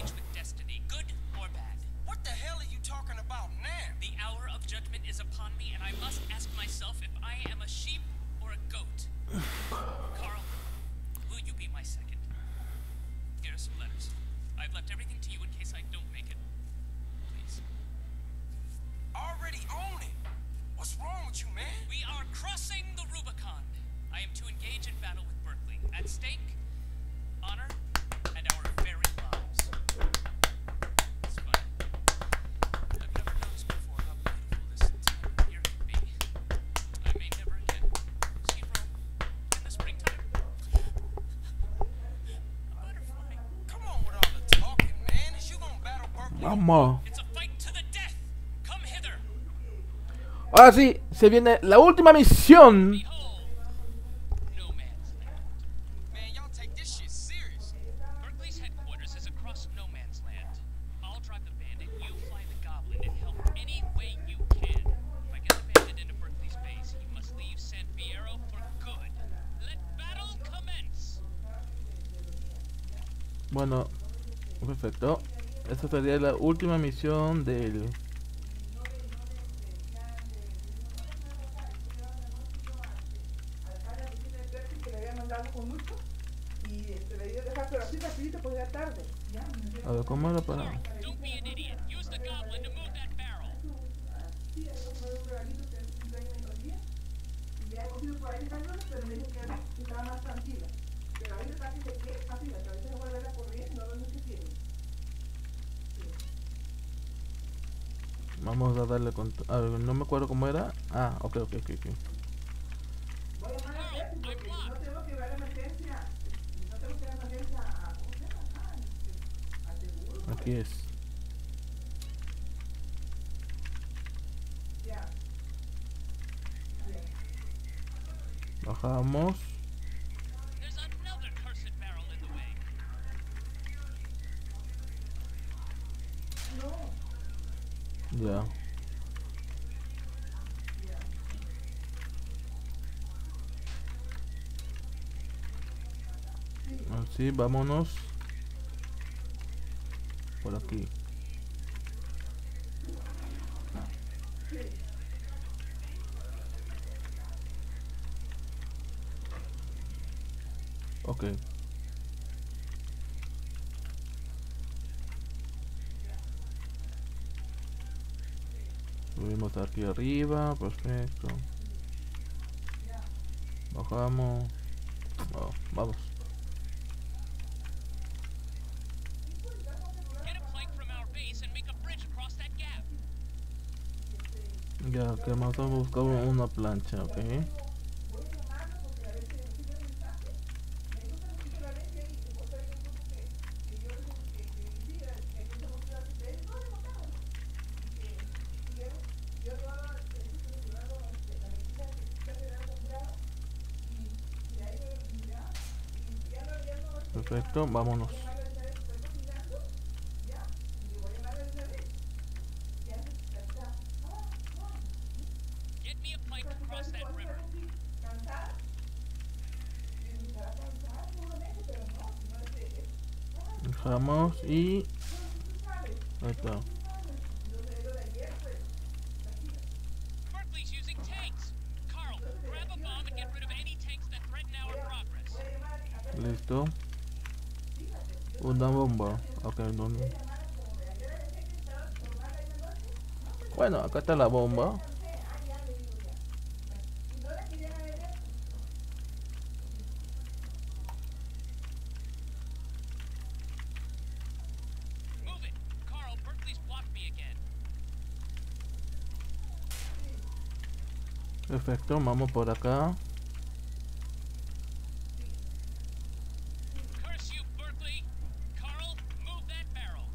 S1: Vamos. Ahora sí, se viene la última misión. Bueno, perfecto. Esta sería la última misión del... A ver, ¿cómo era para...? Vamos a darle con... A ver, no me acuerdo cómo era. Ah, ok, ok, ok, ok.
S3: Voy a llamar a Percy porque no tenemos que llevar emergencia. No tenemos que llevar emergencia a. ¿Cómo se llama? Ah, este, al seguro.
S1: Aquí es.
S3: Ya.
S1: Bajamos.
S2: There's another cursed barrel in the way.
S3: No.
S1: Ya. Así, vámonos. Por aquí. Ok. Subimos aquí arriba, perfecto. Bajamos. Oh, vamos.
S2: Get a plank from our base and make a bridge across that gap.
S1: Ya, que vamos a buscar una plancha, ok. Perfecto, vámonos.
S2: Get me a plank to cross that river.
S1: Dejamos y... Ahí está.
S2: Berkeley's using tanks. Carl, grab a bomb and get rid of any tanks that threaten our progress.
S1: Listo. Una bomba. Ok, ¿dónde? Bueno, acá está la bomba.
S2: Move it. Carl, Berkeley's blocked me again.
S1: Perfecto, vamos por acá.
S2: Curse you, Berkeley. Carl, move that barrel.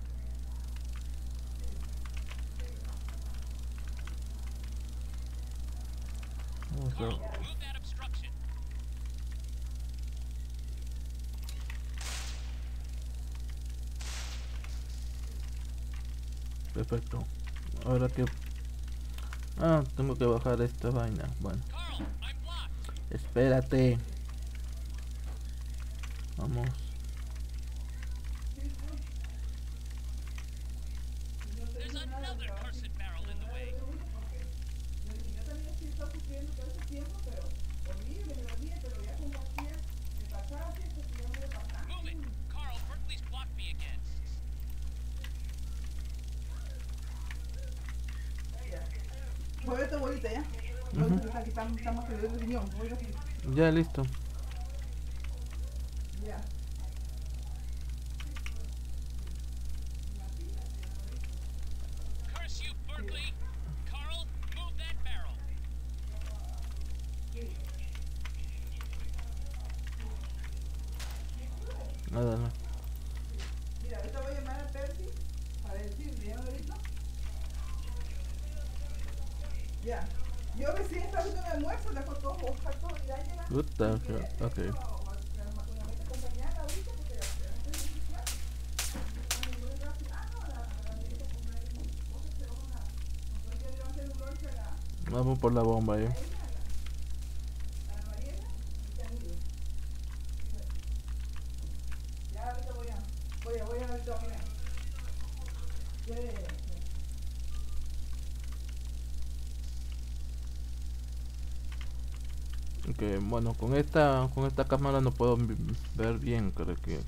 S1: Vamos
S2: Carl,
S1: a-
S2: move that obstruction.
S1: Perfecto. Ahora que... Ah, tengo que bajar esta vaina. Bueno,
S2: Carl, I'm blocked.
S1: espérate. Vamos.
S2: There's another cursed barrel in the way. Move it. Carl, Berkeley's blocked me again.
S3: Mueve tu bolita ya.
S1: Ujú.
S3: Aquí estamos, estamos que el riñón. Mueve aquí.
S1: Ya, listo.
S3: Ya.
S2: Curse you, Berkeley. Carl, move that barrel.
S1: Nada, no.
S3: Mira, ahorita voy a llamar a Percy para decirle, ¿ya lo visto? Ya. Yo recién estaba haciendo mi almuerzo, le costó buscar todo y ya llega.
S1: Puta, ok. Ok. Vamos por la bomba, eh.
S3: Ya ahorita voy a, voy a, voy a ahorita, mira. Ya, ya, ya.
S1: Ok, bueno, con esta con esta cámara no puedo vi- ver bien, creo que.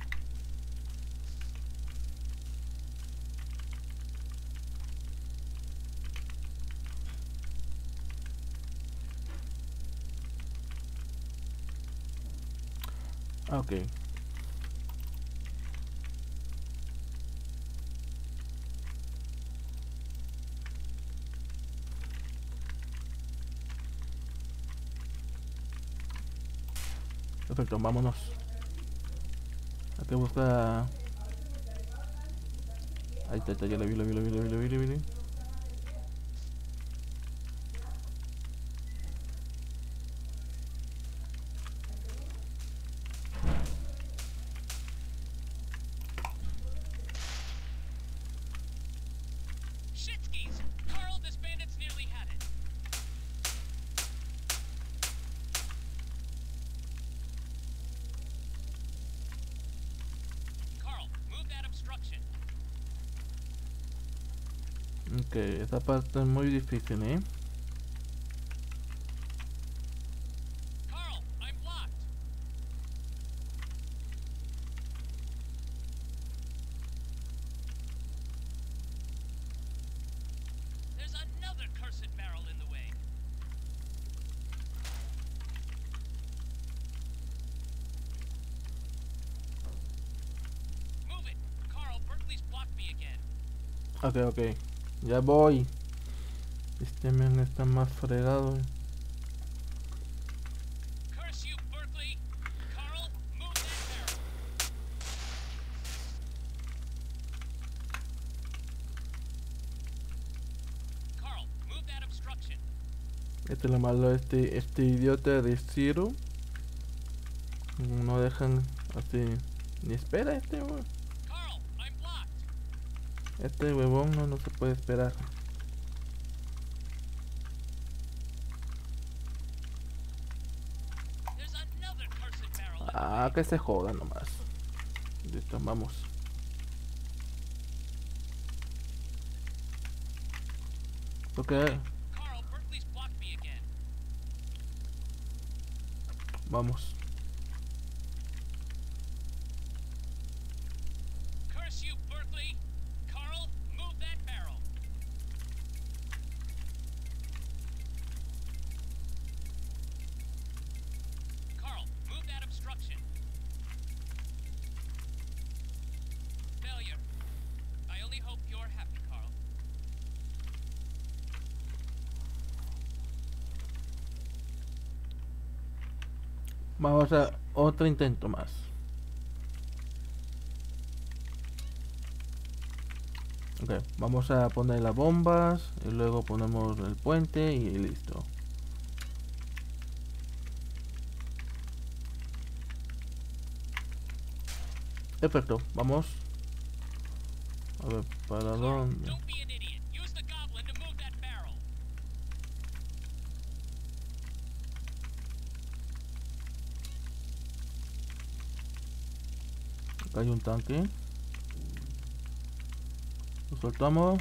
S1: Ah, ok. Perfecto, vámonos. Hay que buscar. Ahí está, ahí está, ya la vi, la vi, la vi, la vi, la vi, la vi, la vi.
S2: Shitskis! Carl, this bandit's nearly had it. Carl, move that obstruction.
S1: Ok, esta parte es muy difícil, ¿eh?
S2: Carl, I'm blocked. There's another cursed barrel in the way. Move it. Carl, Berkeley's blocked me again.
S1: Ok, ok. Ya voy. Este men está más fregado.
S2: Curse you, Berkeley! Carl, move that barrel. Carl, move that obstruction.
S1: Este es lo malo, este, este idiota de Zero. No dejan así. Ni espera este weón.
S2: Carl, I'm blocked.
S1: Este huevón no, no se puede esperar.
S2: There's another cursed barrel in the
S1: Ah,
S2: way.
S1: que se joda nomás. Listo, vamos. Ok,
S2: Carl, Berkeley's blocked me again.
S1: vamos.
S2: Curse you, Berkeley! Carl, move that barrel. Carl, move that obstruction. Failure. I only hope you're happy, Carl.
S1: Vamos a otro intento más. Ok, vamos a poner las bombas y luego ponemos el puente y listo. Perfecto, vamos. A ver, ¿para
S2: Carl,
S1: dónde?
S2: don't be an idiot. Use the goblin to move that barrel.
S1: Acá hay un tanque. Lo soltamos.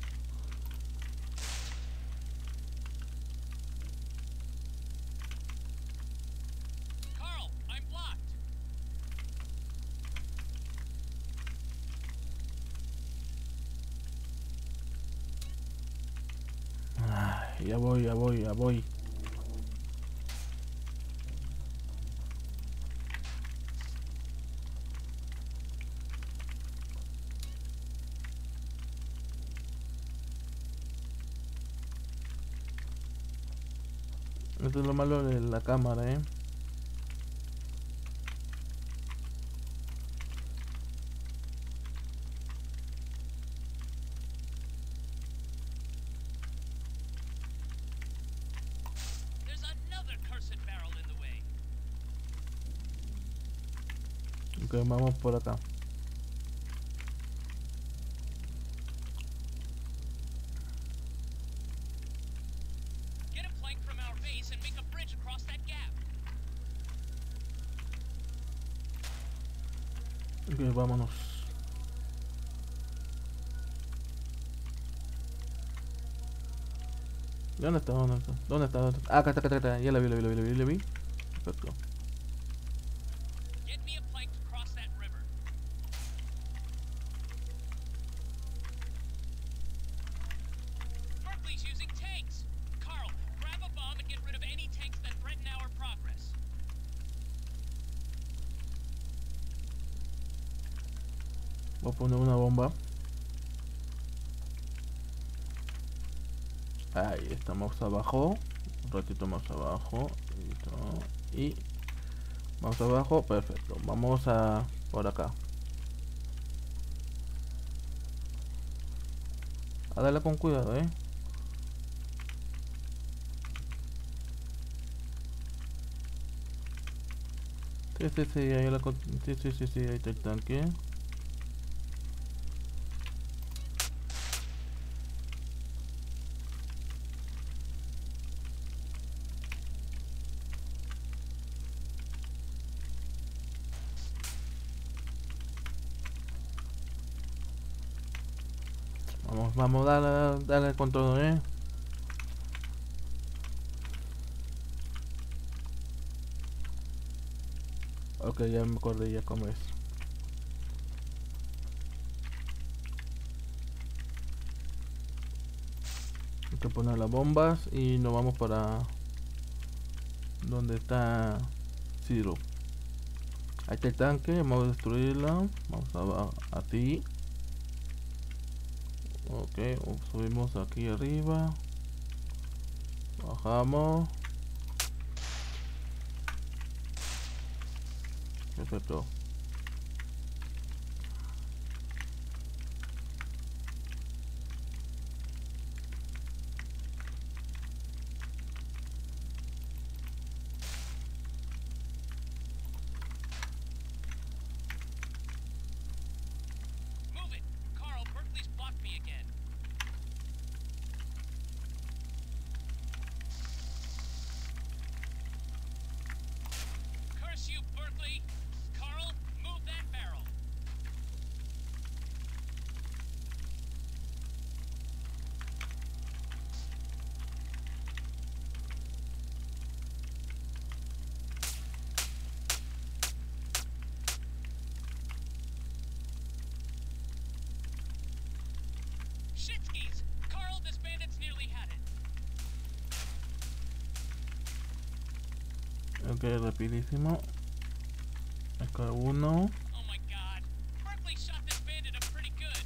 S2: Carl, I'm blocked.
S1: Ay, ya voy, ya voy, ya voy. Esto es lo malo de la cámara, eh.
S2: There's another cursed barrel in the way.
S1: Ok, vamos por acá.
S2: Get a plank from our base and make a bridge across that gap.
S1: Ok, vámonos. ¿Dónde está? ¿Dónde está? ¿Dónde está? ¿Dónde está? Ah, acá está, acá está, acá está. Ya la vi, la vi, la vi, la vi, la vi. Perfecto.
S2: Get me a plank to cross that river. Berkeley's using tanks. Carl, grab a bomb and get rid of any tanks that threaten our progress.
S1: Voy a poner una bomba. Ahí estamos abajo. Un ratito más abajo. Listo. Y Vamos abajo, perfecto. Vamos a por acá. A darle con cuidado, eh. Sí, sí, sí, ahí la con- sí, sí, sí, sí, ahí está el tanque. Vamos, vamos, dale, dale con todo, eh. Ok, ya me acordé ya cómo es. Hay que poner las bombas y nos vamos para donde está Zero. Ahí está el tanque, vamos a destruirlo. Vamos a, a ti. Ok, subimos aquí arriba. Bajamos. Perfecto.
S2: Move it! Carl, Berkeley's blocked me again. Curse you, Berkeley! Carl, move that barrel! Shitskis! Carl, this bandit's nearly had it.
S1: Ok, rapidísimo. Acá uno.
S2: Oh my god. Berkeley shot this bandit up pretty good.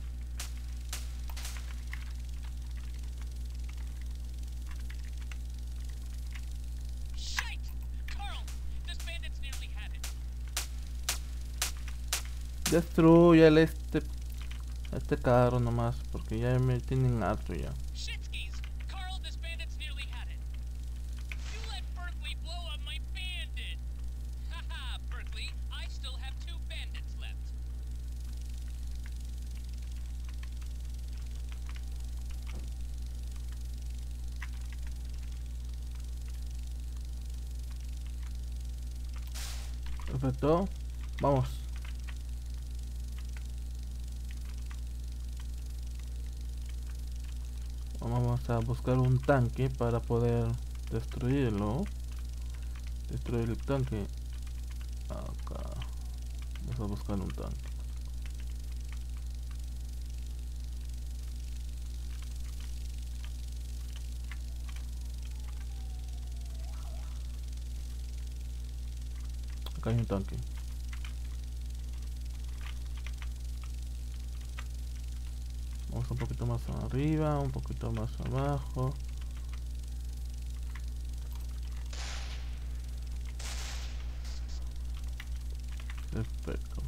S2: Shite! Carl, this bandit's nearly had it.
S1: Destruye el este este carro nomás, porque ya me tienen harto ya.
S2: Shitskis! Carl, this bandit's nearly had it. You let Berkeley blow up my bandit! Haha, Berkeley, I still have two bandits left.
S1: Perfecto. Vamos. Vamos a buscar un tanque para poder destruirlo. Destruir el tanque. Acá. Vamos a buscar un tanque. Acá hay un tanque. Vamos un poquito más arriba, un poquito más abajo. Perfecto.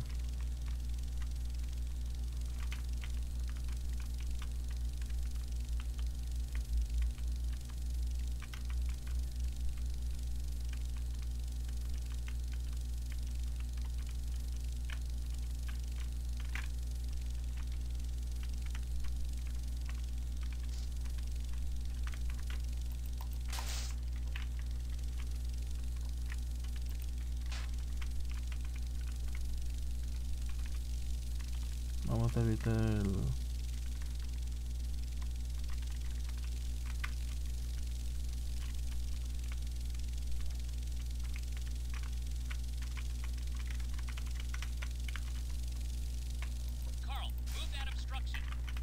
S1: Vamos a evitar el...
S2: Carl, move that obstruction.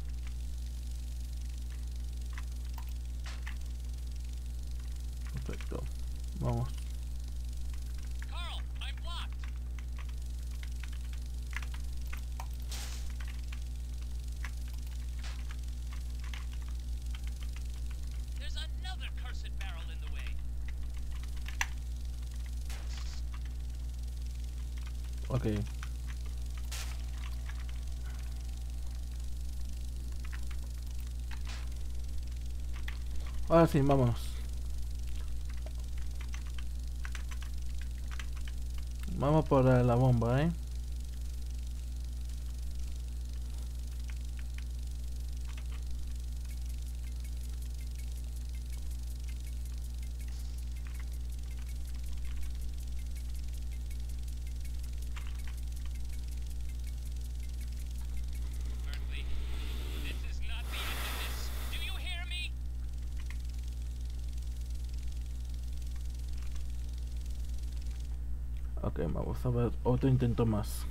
S1: Perfecto. Vamos.
S2: Carl, I'm blocked. There's another cursed barrel in the way.
S1: Ok. Ahora sí, vámonos. Vamos por la, la bomba, eh.
S2: Berkeley, this is not the end of this. Do you hear me?
S1: Ok, vamos a ver otro intento más.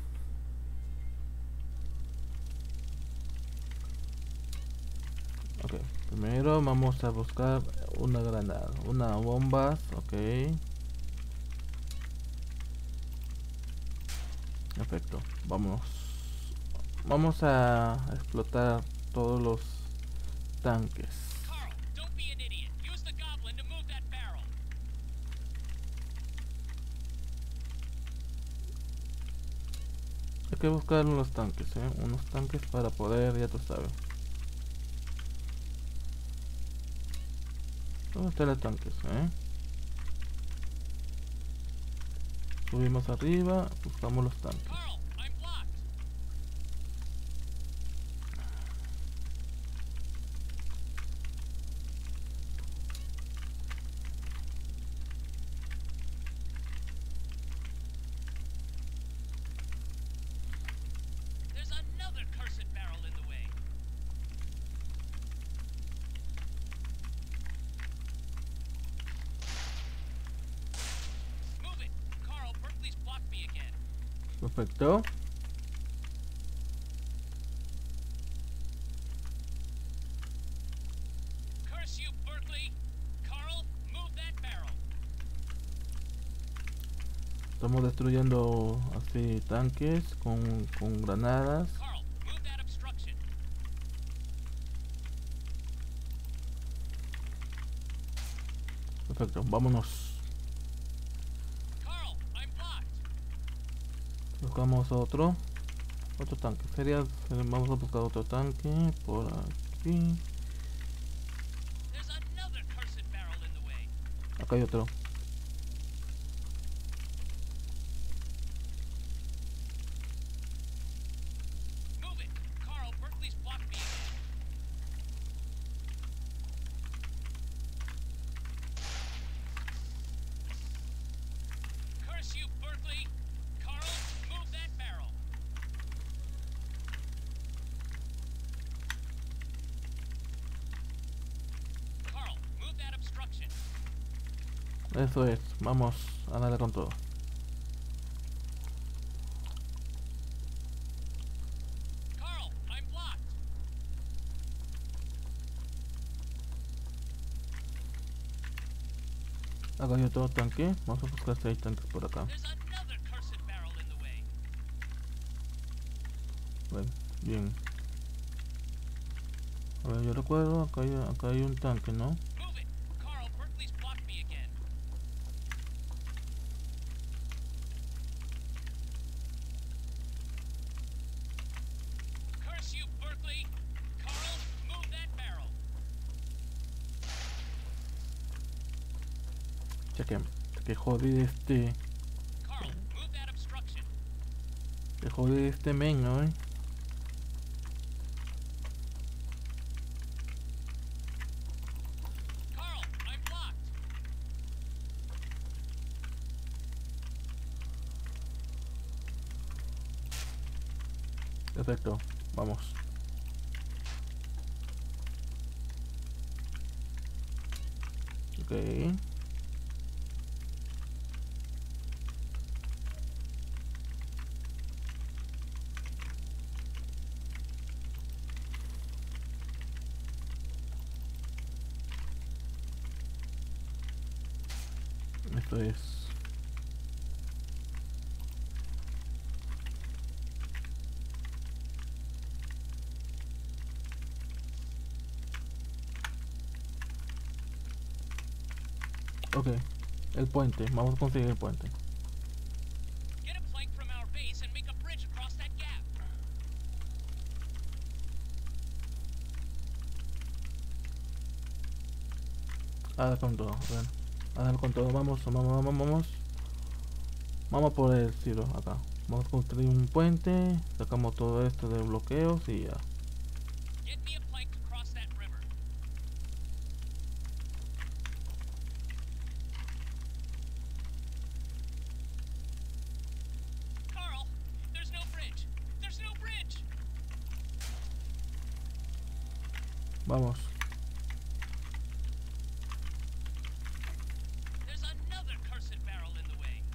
S1: Ok, primero vamos a buscar una granada, una bomba, ok. Perfecto, vamos. Vamos a explotar todos los tanques.
S2: Carl, don't be an idiot. Use the goblin to move that barrel.
S1: Hay que buscar unos tanques, eh. Unos tanques para poder, ya tú sabes. ¿Dónde están los tanques, eh? Subimos arriba, buscamos los tanques.
S2: Carl, I'm blocked. There's another cursed barrel in the way. Move it. Carl, Berkeley's blocked me again.
S1: Perfecto.
S2: Curse you, Berkeley. Carl, move that barrel.
S1: Estamos destruyendo así tanques con, con granadas.
S2: Carl, move that obstruction.
S1: Perfecto, vámonos.
S2: Carl, I'm blocked.
S1: Buscamos otro. Otro tanque. Sería, vamos a buscar otro tanque por aquí.
S2: There's another cursed barrel in the way.
S1: Acá hay otro.
S2: Move it. Carl, Berkeley's blocked me again. Curse you, Berkeley. Carl, move that barrel. Carl, move that obstruction.
S1: Eso es, vamos a darle con todo.
S2: Carl, I'm blocked.
S1: Acá hay otro tanque. Vamos a buscar si hay tanques por acá.
S2: There's another cursed barrel in the way.
S1: Bueno, bien. A ver, yo recuerdo, acá hay, acá hay un tanque, ¿no?
S2: Move it. Carl, Berkeley's blocked me again. Curse you, Berkeley. Carl, move that barrel.
S1: Cheque, que jode este.
S2: Carl, move that obstruction.
S1: Que jode este men, ¿no? ¿Eh?
S2: Carl, I'm blocked.
S1: Perfecto, vamos. Ok. Esto es. Ok, el puente, vamos a conseguir el puente.
S2: Get a plank from our base
S1: Hazlo con todo, bueno. Hazlo con todo, vamos, vamos, vamos, vamos. Vamos por el cielo acá. Vamos a construir un puente, sacamos todo esto de bloqueos y ya.
S2: Get me a plank to cross that river. Carl, there's no bridge. There's no bridge.
S1: Vamos.
S2: There's another cursed barrel in the way.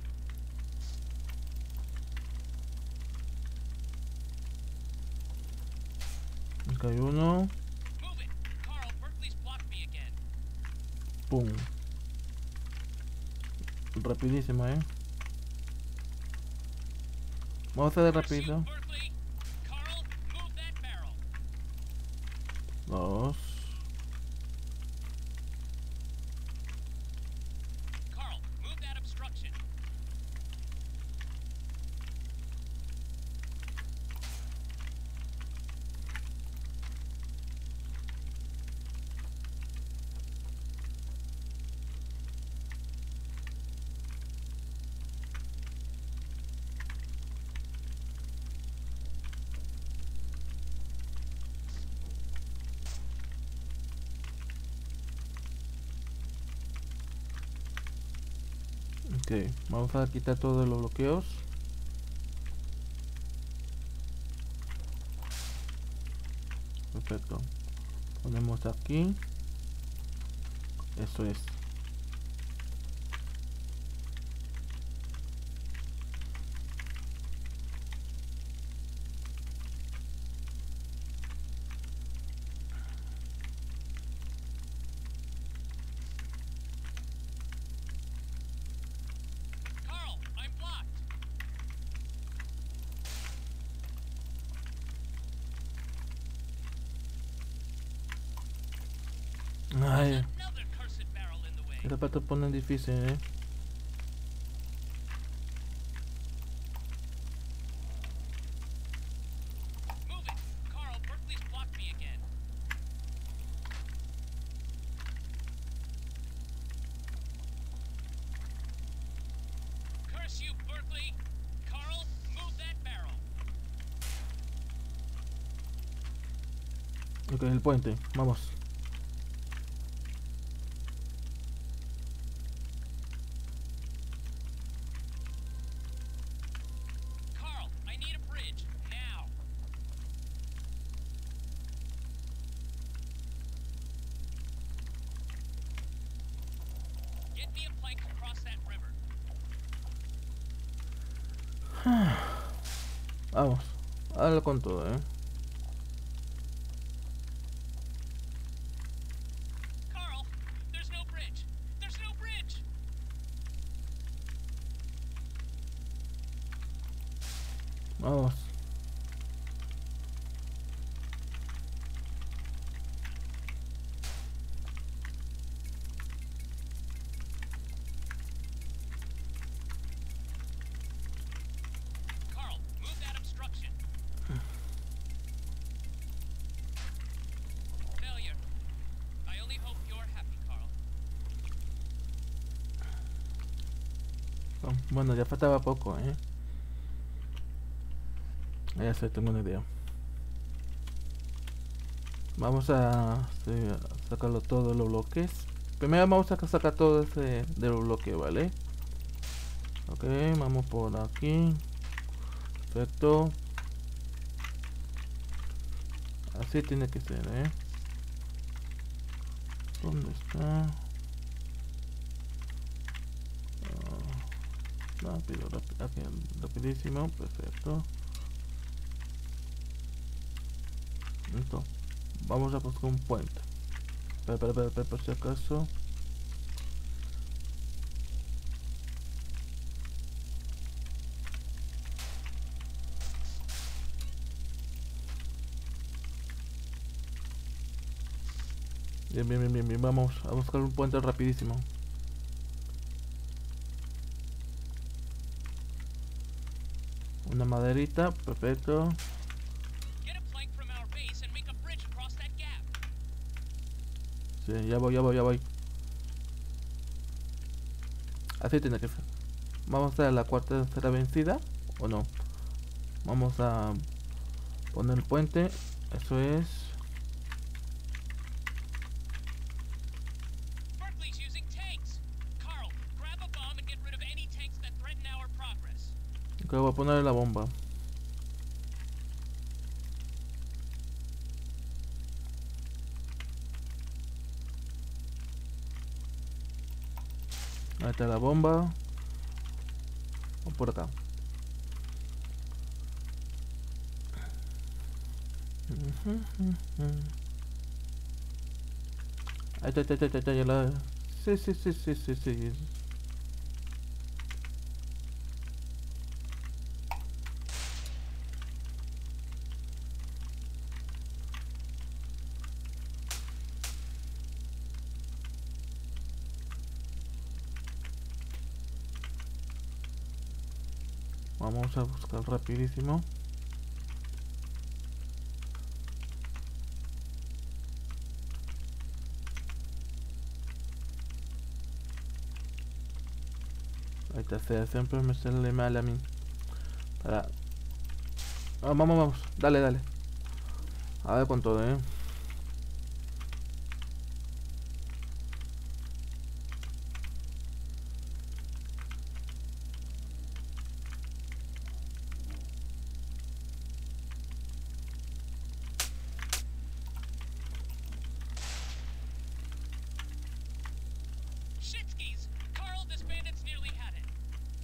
S1: Acá hay uno.
S2: Move it. Carl, Berkeley's blocked me again.
S1: Pum. Rapidísima, eh. Vamos a hacer
S2: Curse you,
S1: rápido.
S2: Berkeley. Carl, move that barrel.
S1: Dos.
S2: Carl, move that obstruction.
S1: Ok, vamos a quitar todos los bloqueos. Perfecto. Ponemos aquí. Eso es.
S2: Carl, I'm blocked.
S1: Ay,
S2: Another cursed barrel in the way.
S1: esta parte pone difícil, eh.
S2: Move it. Carl, Berkeley's blocked me again. Curse you, Berkeley. Carl, move that barrel.
S1: Ok, el puente. Vamos.
S2: Carl, I need a bridge. Now. Get me a plank to cross that river.
S1: Vamos. Hazlo con todo, eh.
S2: Carl, there's no bridge. There's no bridge.
S1: Vamos.
S2: Carl, move that obstruction. Failure. I only hope you're happy, Carl.
S1: Oh, bueno, ya faltaba poco, eh. Ya sé, tengo una idea. Vamos a, sí, a sacarlo todos los bloques. Primero vamos a sacar todo ese del bloque, ¿vale? Ok, vamos por aquí. Perfecto. Así tiene que ser, ¿eh? ¿Dónde está? Ah, rápido, rápido, aquí, rapidísimo, perfecto. Listo. Vamos a buscar un puente. Espera, espera, espera, espera, por si acaso. Bien, bien, bien, bien, bien. Vamos a buscar un puente rapidísimo. Una maderita, perfecto.
S2: Get a plank from our base and make a bridge across that gap.
S1: Sí, ya voy, ya voy, ya voy. Así tiene que ser. Vamos a la cuarta tercera vencida. ¿O no? Vamos a poner el puente. Eso es.
S2: Berkeley's using tanks. Carl, grab a bomb and get rid of any tanks that threaten our progress.
S1: Ok, voy a ponerle la bomba. Ahí está la bomba. O por acá. Ahí está, ahí está, ahí está, ahí está, ya la... Sí, sí, sí, sí, sí, sí. Vamos a buscar rapidísimo. Ahí está, sea, siempre me sale mal a mí. Para... Ah, vamos, vamos, dale, dale. A ver con todo, eh.
S2: Shitskis! Carl, this bandit's nearly had it.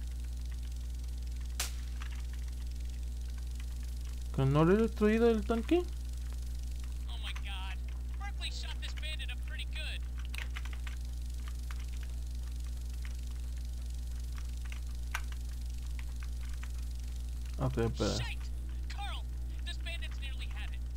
S1: ¿Que no le he destruido el tanque?
S2: Oh my god. Berkeley shot this bandit up pretty good.
S1: Ok, espera.
S2: Shite! Carl, this bandit's nearly had it.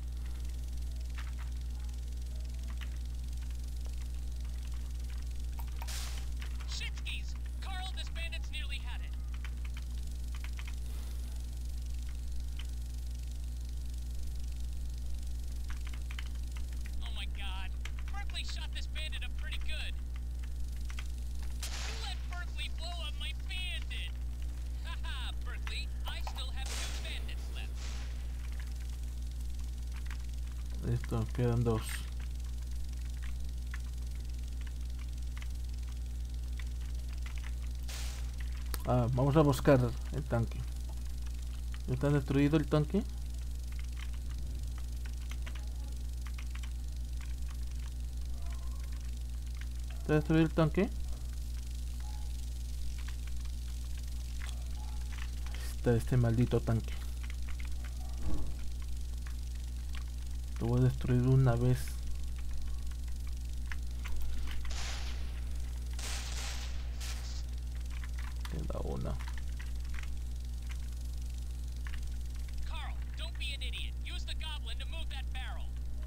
S2: Shitskis! Carl, this bandit's nearly had it. Oh my god. Berkeley shot this bandit up pretty good. You let Berkeley blow up my bandit! Haha, Berkeley, I still have two bandits left.
S1: Listo, quedan dos. Ah, vamos a buscar el tanque. ¿Está destruido el tanque? ¿Está destruido el tanque? Está este maldito tanque. Lo voy a destruir una vez. Queda una.
S2: Carl, don't be an idiot. Use the goblin to move that barrel.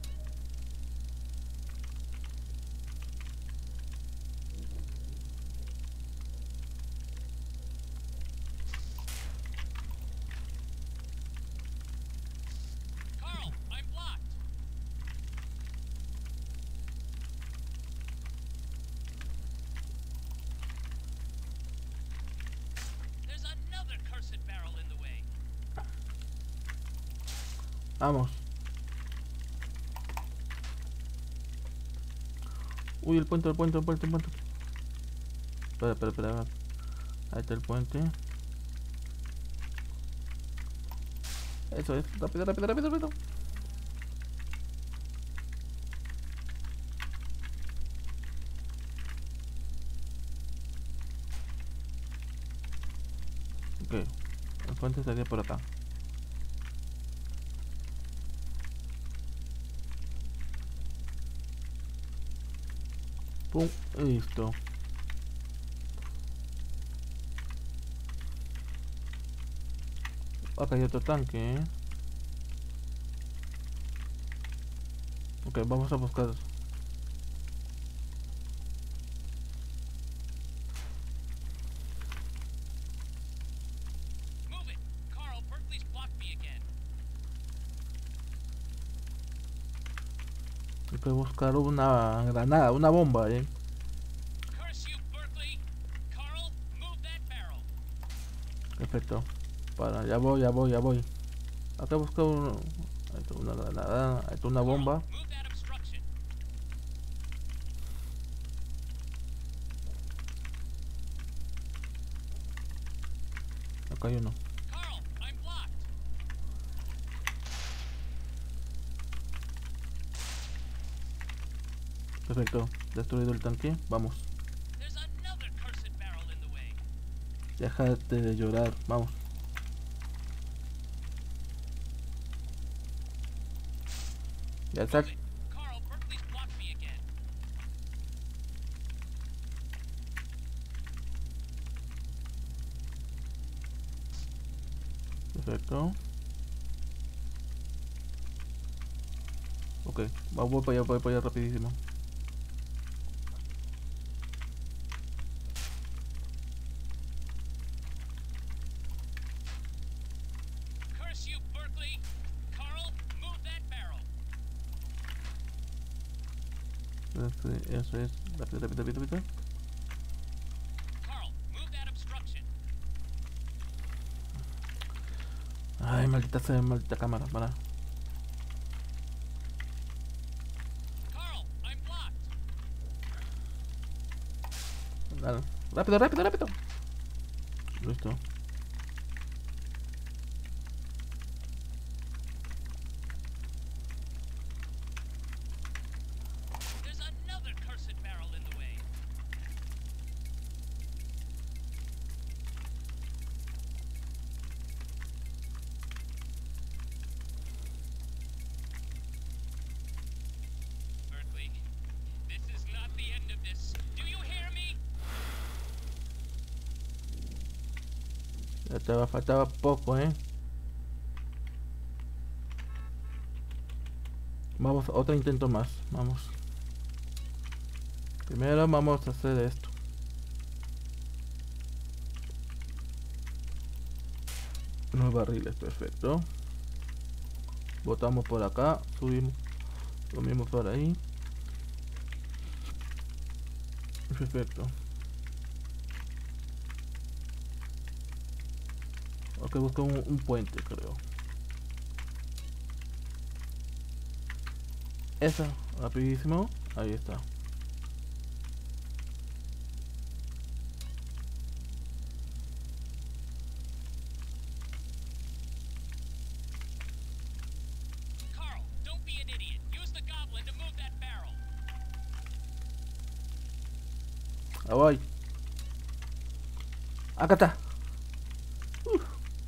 S2: Carl, I'm blocked. There's another cursed barrel in the way.
S1: Vamos. Uy, el puente, el puente, el puente, el puente. Espera, espera, espera. Ahí está el puente. Eso es. Rápido, rápido, rápido, rápido. Ok. El puente estaría por acá. Pum, listo. Acá hay otro tanque, ¿eh? Ok, vamos a buscar.
S2: Move it. Carl, Berkeley's blocked me again.
S1: Hay que buscar una granada, una bomba, ¿eh?
S2: Curse you, Berkeley. Carl,
S1: Perfecto. Para, ya voy, ya voy, ya voy. Acá busco un, ahí está una granada, ahí está una bomba.
S2: Move that obstruction.
S1: Acá hay uno.
S2: Carl, I'm blocked.
S1: Perfecto. Destruido el tanque. Vamos.
S2: There's another cursed barrel in the way.
S1: Déjate de llorar. Vamos. Ya está.
S2: Carl, Berkeley's blocked me again.
S1: Perfecto. Ok. Va, voy para allá, voy para allá rapidísimo.
S2: Curse you, Berkeley. Carl, move that barrel.
S1: Eso, eso es. Rápido, rápido, rápido, rápido.
S2: Carl, move that obstruction.
S1: Ay, maldita sea, maldita cámara. Para.
S2: Carl, I'm blocked.
S1: Dale. Rápido, rápido, rápido. Listo.
S2: There's another cursed barrel in the way. Berkeley, this is not the end of this. Do you hear me?
S1: Ya te va, faltaba poco, eh. Vamos, otro intento más. Vamos. Primero vamos a hacer esto. Unos barriles, perfecto. Botamos por acá, subimos, subimos por ahí. Perfecto. Ok, busco un, un puente, creo. Esa, rapidísimo. Ahí está.
S2: Carl, don't be an idiot. Use the goblin to move that barrel.
S1: Ahí voy. Acá está. Uf.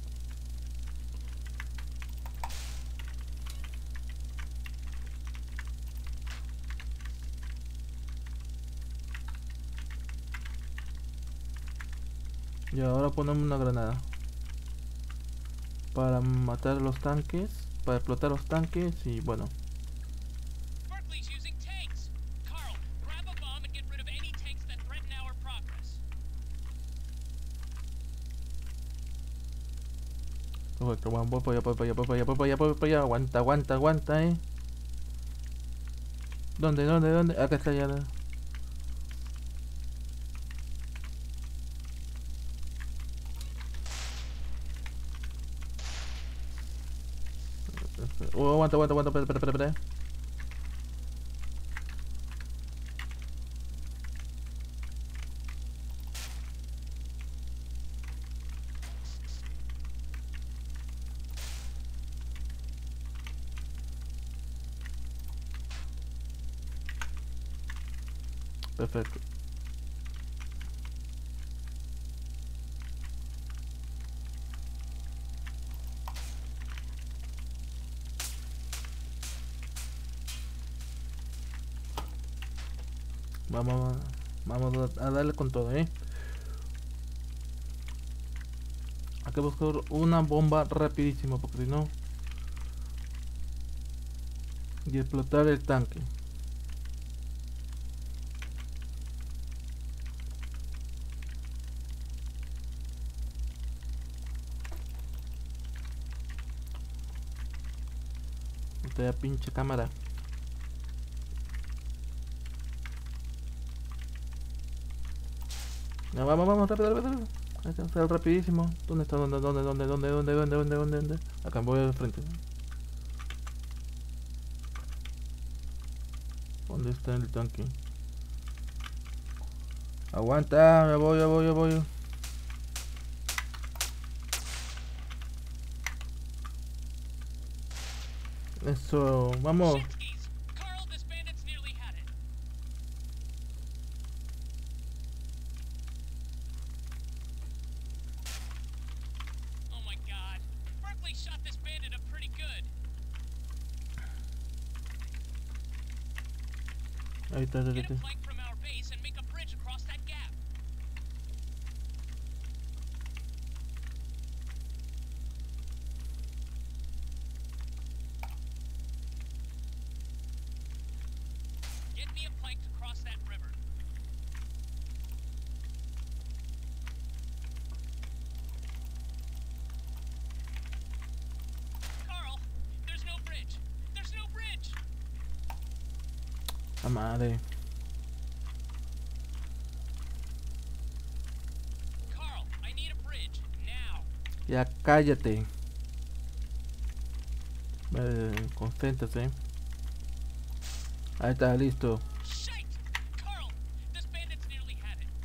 S1: Y ahora ponemos una granada para matar los tanques, para explotar los tanques y bueno.
S2: Berkeley's using tanks. Carl, grab a bomb and get rid of any tanks that threaten our progress.
S1: Perfecto, bueno, voy para allá, voy para allá, voy para allá, voy para allá, voy para allá. Aguanta, aguanta, aguanta, eh. ¿Dónde, dónde, dónde? Acá está ya. Oh, aguanta, aguanta, aguanta, espera, espera, espera, espera. Perfecto. Vamos, vamos a darle con todo, eh. Hay que buscar una bomba rapidísimo porque si no. Y explotar el tanque. Esta pinche cámara. No, vamos, vamos, rápido, rápido, rápido. Hay que hacer rapidísimo. ¿Dónde está? ¿Dónde? ¿Dónde? ¿Dónde? ¿Dónde? ¿Dónde? ¿Dónde? ¿Dónde? ¿Dónde? ¿Dónde? Acá voy de frente. ¿Dónde está el tanque? Aguanta, ya voy, ya voy, ya voy. Eso, vamos.
S2: Shitskis! Carl, this bandit's nearly had it. Oh my god. Berkeley shot this bandit up pretty good.
S1: Ahí está, ahí
S2: Get
S1: está.
S2: a flank from our base and make a bridge across that gap. Get me a plank to cross that river. Carl, there's no bridge. There's no bridge.
S1: La madre.
S2: Carl, I need a bridge now.
S1: Ya cállate. Eh, concéntrate. Ahí está, listo.
S2: Shite! Carl, this bandit's nearly had it.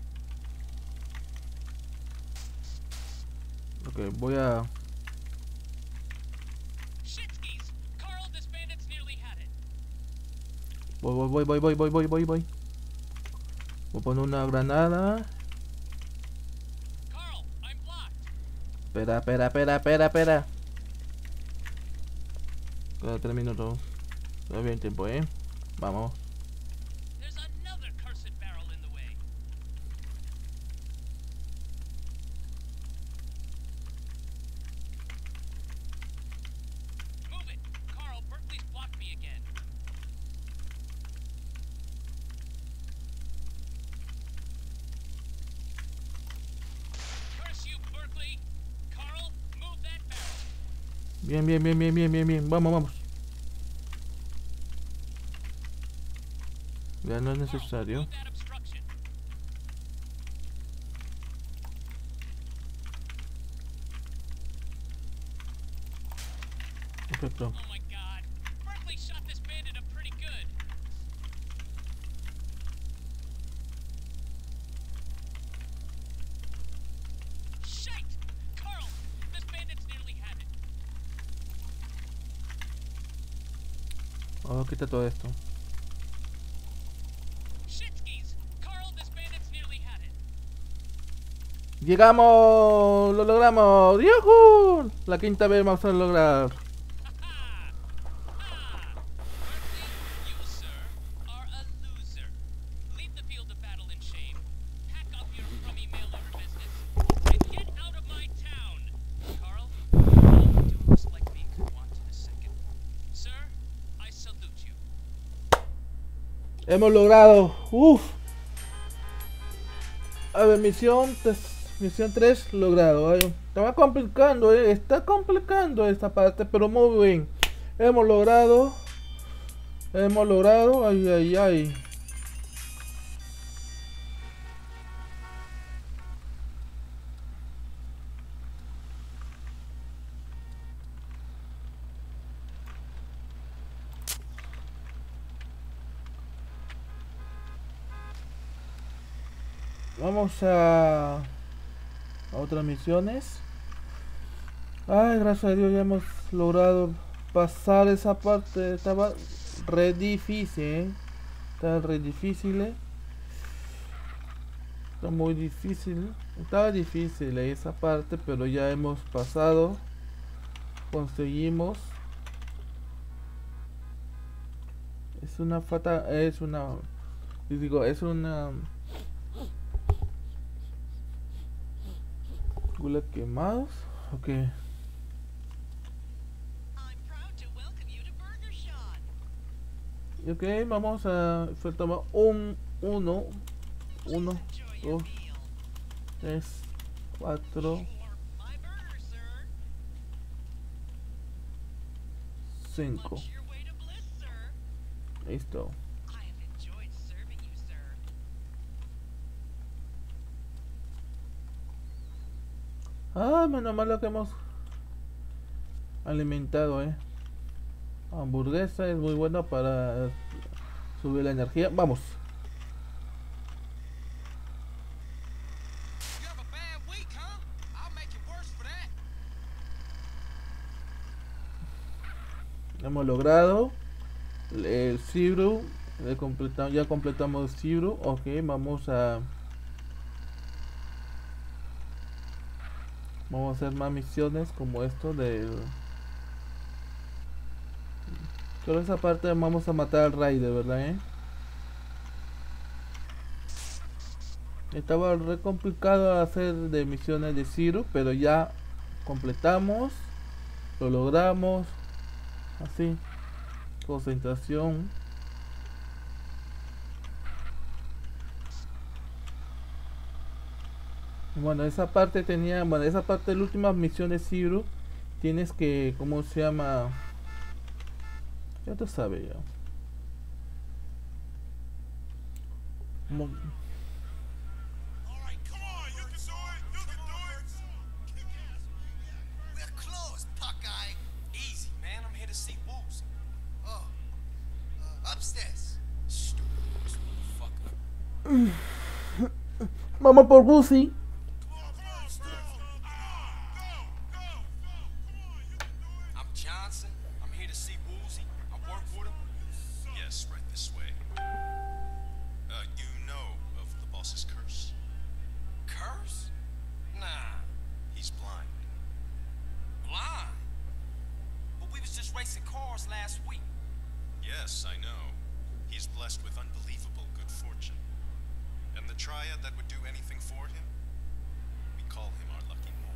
S1: Ok, voy a...
S2: Shitskis! Carl, this bandit's nearly had it.
S1: Voy, voy, voy, voy, voy, voy, voy, voy. Voy a poner una granada.
S2: Carl, I'm blocked.
S1: Espera, espera, espera, espera, espera. Queda tres minutos. Todavía hay tiempo, eh. Vamos.
S2: There's another cursed barrel in the way. Move it! Carl, Berkeley's blocked me again. Curse you, Berkeley! Carl, move that barrel.
S1: Bien, bien, bien, bien, bien, bien, bien. Vamos, vamos. Ya no es
S2: Carl,
S1: necesario.
S2: move that obstruction.
S1: Perfecto.
S2: Oh my god. Berkeley shot this bandit up pretty good. Shite! Carl, this bandit's nearly had it.
S1: Vamos a quitar todo esto.
S2: Shitskis! Carl, this bandit's nearly had it.
S1: ¡Llegamos! ¡Lo logramos! ¡Yujú! La quinta vez vamos a lograr.
S2: Ha ha! Ha! Berkeley, you, sir, are a loser. Leave the field of battle in shame. Pack up your crummy mail order business and get out of my town. Carl, I'll do just like me could want in a second. Sir, I salute you.
S1: Hemos logrado. Uf. A ver, misión tres. Misión tres logrado. Ay, está complicando, eh. Está complicando esta parte, pero muy bien. Hemos logrado. Hemos logrado. Ay, ay, ay. Vamos a, a otras misiones. Ay, gracias a Dios ya hemos logrado pasar esa parte. Estaba re difícil, ¿eh? Estaba re difícil, ¿eh? Está muy difícil. Estaba difícil, ¿eh? Esa parte, pero ya hemos pasado. Conseguimos. Es una fata, es una, digo, es una gula quemados. Ok.
S4: I'm proud to welcome you to Burger Shot.
S1: Ok, vamos a faltaba un, uno, uno,
S4: Enjoy your
S1: dos,
S4: meal.
S1: tres, cuatro,
S4: Sure, my burger, sir.
S1: cinco.
S4: Lunch your way to bliss, sir.
S1: Listo.
S4: I have enjoyed serving you, sir.
S1: Ah, menos mal lo que hemos alimentado, eh. Hamburguesa es muy buena para subir la energía. Vamos.
S2: You have a bad week, huh? I'll make it worse for that.
S1: Hemos logrado el Zero. Le completa- ya completamos Zero. Ok, vamos a vamos a hacer más misiones como esto del. Pero esa parte vamos a matar al Raider, ¿verdad, eh? Estaba re complicado hacer de misiones de Zero, pero ya completamos, lo logramos. Así, concentración. Bueno, esa parte tenía, bueno, esa parte de la última misión de Zero, tienes que, ¿cómo se llama? Ya tú sabes ya. Mo-
S2: All right, come on, you can do it. You can do it. We're close, Puckeye. Easy, man. I'm here to see Woozy. Oh, uh, upstairs. Stupid motherfucker.
S1: Vamos por Bussy.
S2: I'm Johnson. I'm here to see Woozy. I work with him.
S5: Yes, right this way. Uh, you know of the boss's curse.
S2: Curse? Nah,
S5: He's blind.
S2: blind. But we was just racing cars last week.
S5: Yes, I know. He's blessed with unbelievable good fortune. And the triad that would do anything for him, we call him our lucky mole.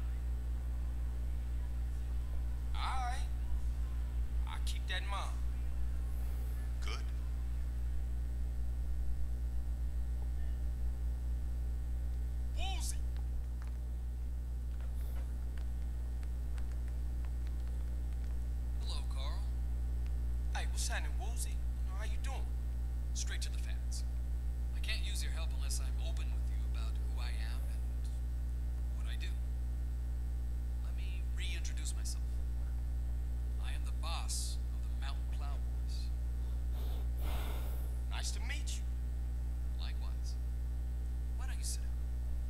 S2: All right. I'll keep that in mind.
S5: Good.
S2: Woozy. Hello, Carl. Hey, what's happening, Woozy? How you doing?
S6: Straight to the facts. I can't use your help unless I'm open with you about who I am and what I do. Let me reintroduce myself. I am the boss of the Mountain Cloud Boys.
S2: Nice to meet you.
S6: Likewise. Why don't you sit down?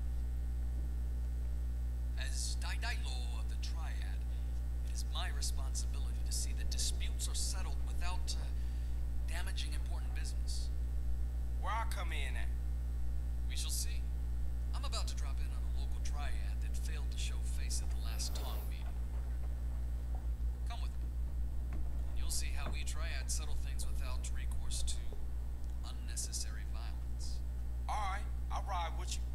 S6: As Daidai-Lo of the Triad, it is my responsibility to see that disputes are settled without uh, damaging important business.
S2: Where I come in at?
S6: We shall see. I'm about to drop in on a local triad that failed to show face at the last Tong meeting. Come with me. And you'll see how we triad settle things without recourse to unnecessary violence.
S2: All right, I'll ride with you.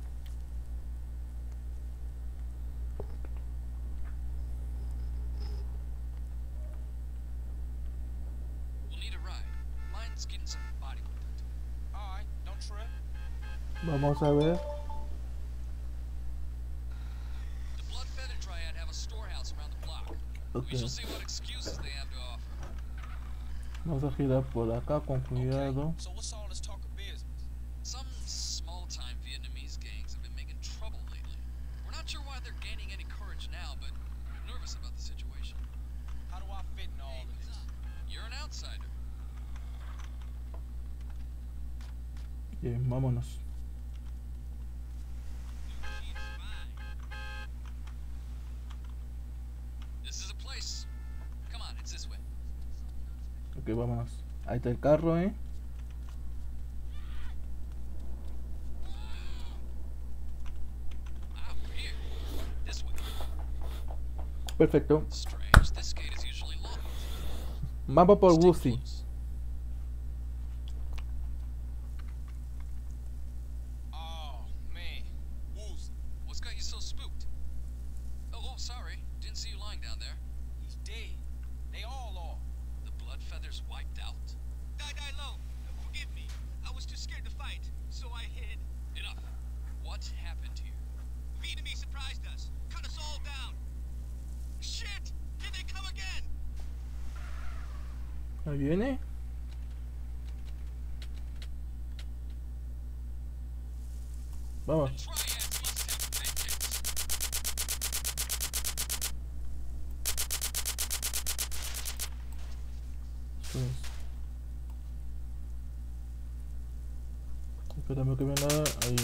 S6: We'll need a ride. Mine's getting some body work done to it.
S2: All right, don't trip.
S1: Vamos a ver.
S6: The Blood Feather Triad have a storehouse around the block.
S1: Ok.
S6: We shall see what excuses they have to offer.
S1: Vamos a girar por acá con cuidado.
S2: Okay, so what's all this talk of business?
S6: Some small-time Vietnamese gangs have been making trouble lately. We're not sure why they're gaining any courage now, but we're nervous about the situation.
S2: How do I fit in all of this?
S6: You're an outsider.
S1: Bien, vámonos.
S6: This is a place. Come on, it's this way.
S1: Ok, vámonos. Ahí está el carro, eh.
S6: Ah, we're here. This way.
S1: Perfecto.
S6: Strange. This gate is usually locked.
S1: Vamos por
S6: Stay
S1: Bussy.
S6: close.
S2: Oh, man. Woozy.
S6: What's got you so spooked? Oh, oh, sorry. Didn't see you lying down there.
S2: He's dead. They all are.
S6: The blood feathers wiped out.
S4: Daidai-Lo, forgive me. I was too scared to fight, so I hid.
S6: Enough. What happened here?
S4: Vietnamese surprised us, cut us all down. Shit! Here they come again!
S1: Ahí viene. Vamos.
S6: Triads must have vengeance.
S1: Pues, espérame que venga ahí.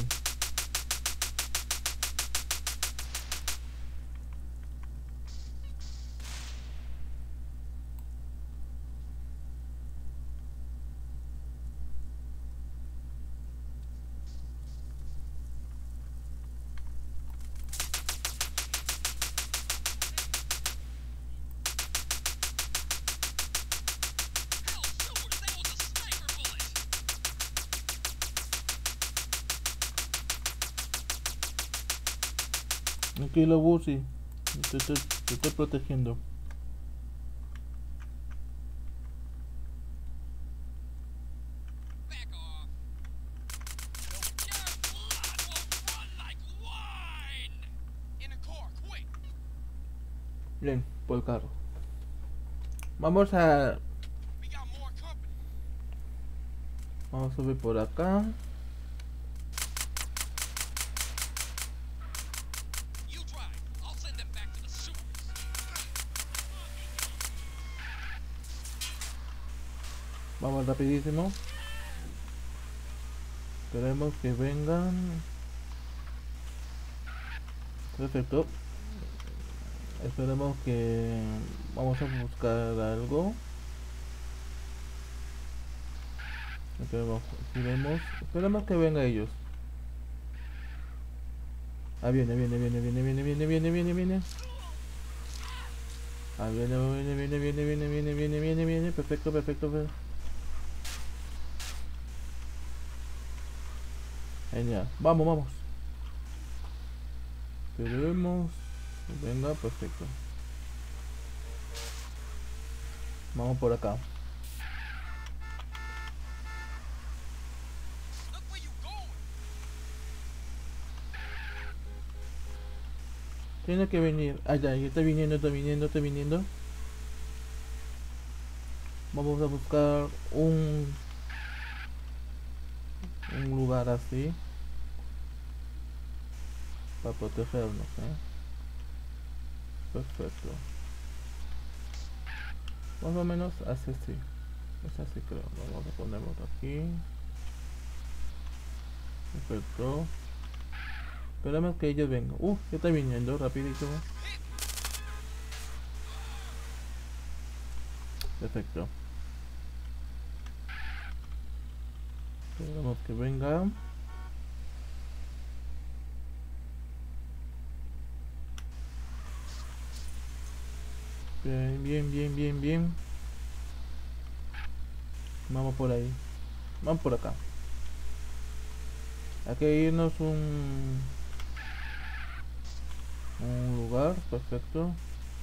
S4: Hell, Sewers, that was a sniper bullet!
S1: Tranquilo, Busi. Te, te, te estoy protegiendo.
S4: Back off. Your blood will run like wine! In the car, quick!
S1: Bien, por el carro. Vamos a...
S4: We got more company.
S1: Vamos a subir por acá.
S4: You drive. I'll send them back to the sewers.
S1: Vamos rapidísimo. Queremos que vengan. Perfecto. Esperemos que... Vamos a buscar algo. Esperemos, esperemos, esperemos que vengan ellos. Ah, viene, viene, viene, viene, viene, viene, viene, viene, viene. Ah, viene, viene, viene, viene, viene, viene, viene, viene, viene. Perfecto, perfecto, perfecto. Genial. Vamos, vamos. Esperemos. Venga, perfecto. Vamos por acá.
S4: Look where you going.
S1: Tiene que venir. Ah, ya, ya está viniendo, está viniendo, está viniendo. Vamos a buscar un un lugar así para protegernos, ¿eh? Perfecto. Más o menos así, sí. Es así, creo. Vamos a ponerlo aquí. Perfecto. Esperamos que ellos vengan. Uh, ya está viniendo rapidísimo. Perfecto. Esperamos que vengan. Bien, bien, bien, bien, bien. Vamos por ahí. Vamos por acá. Hay que irnos un un lugar, perfecto.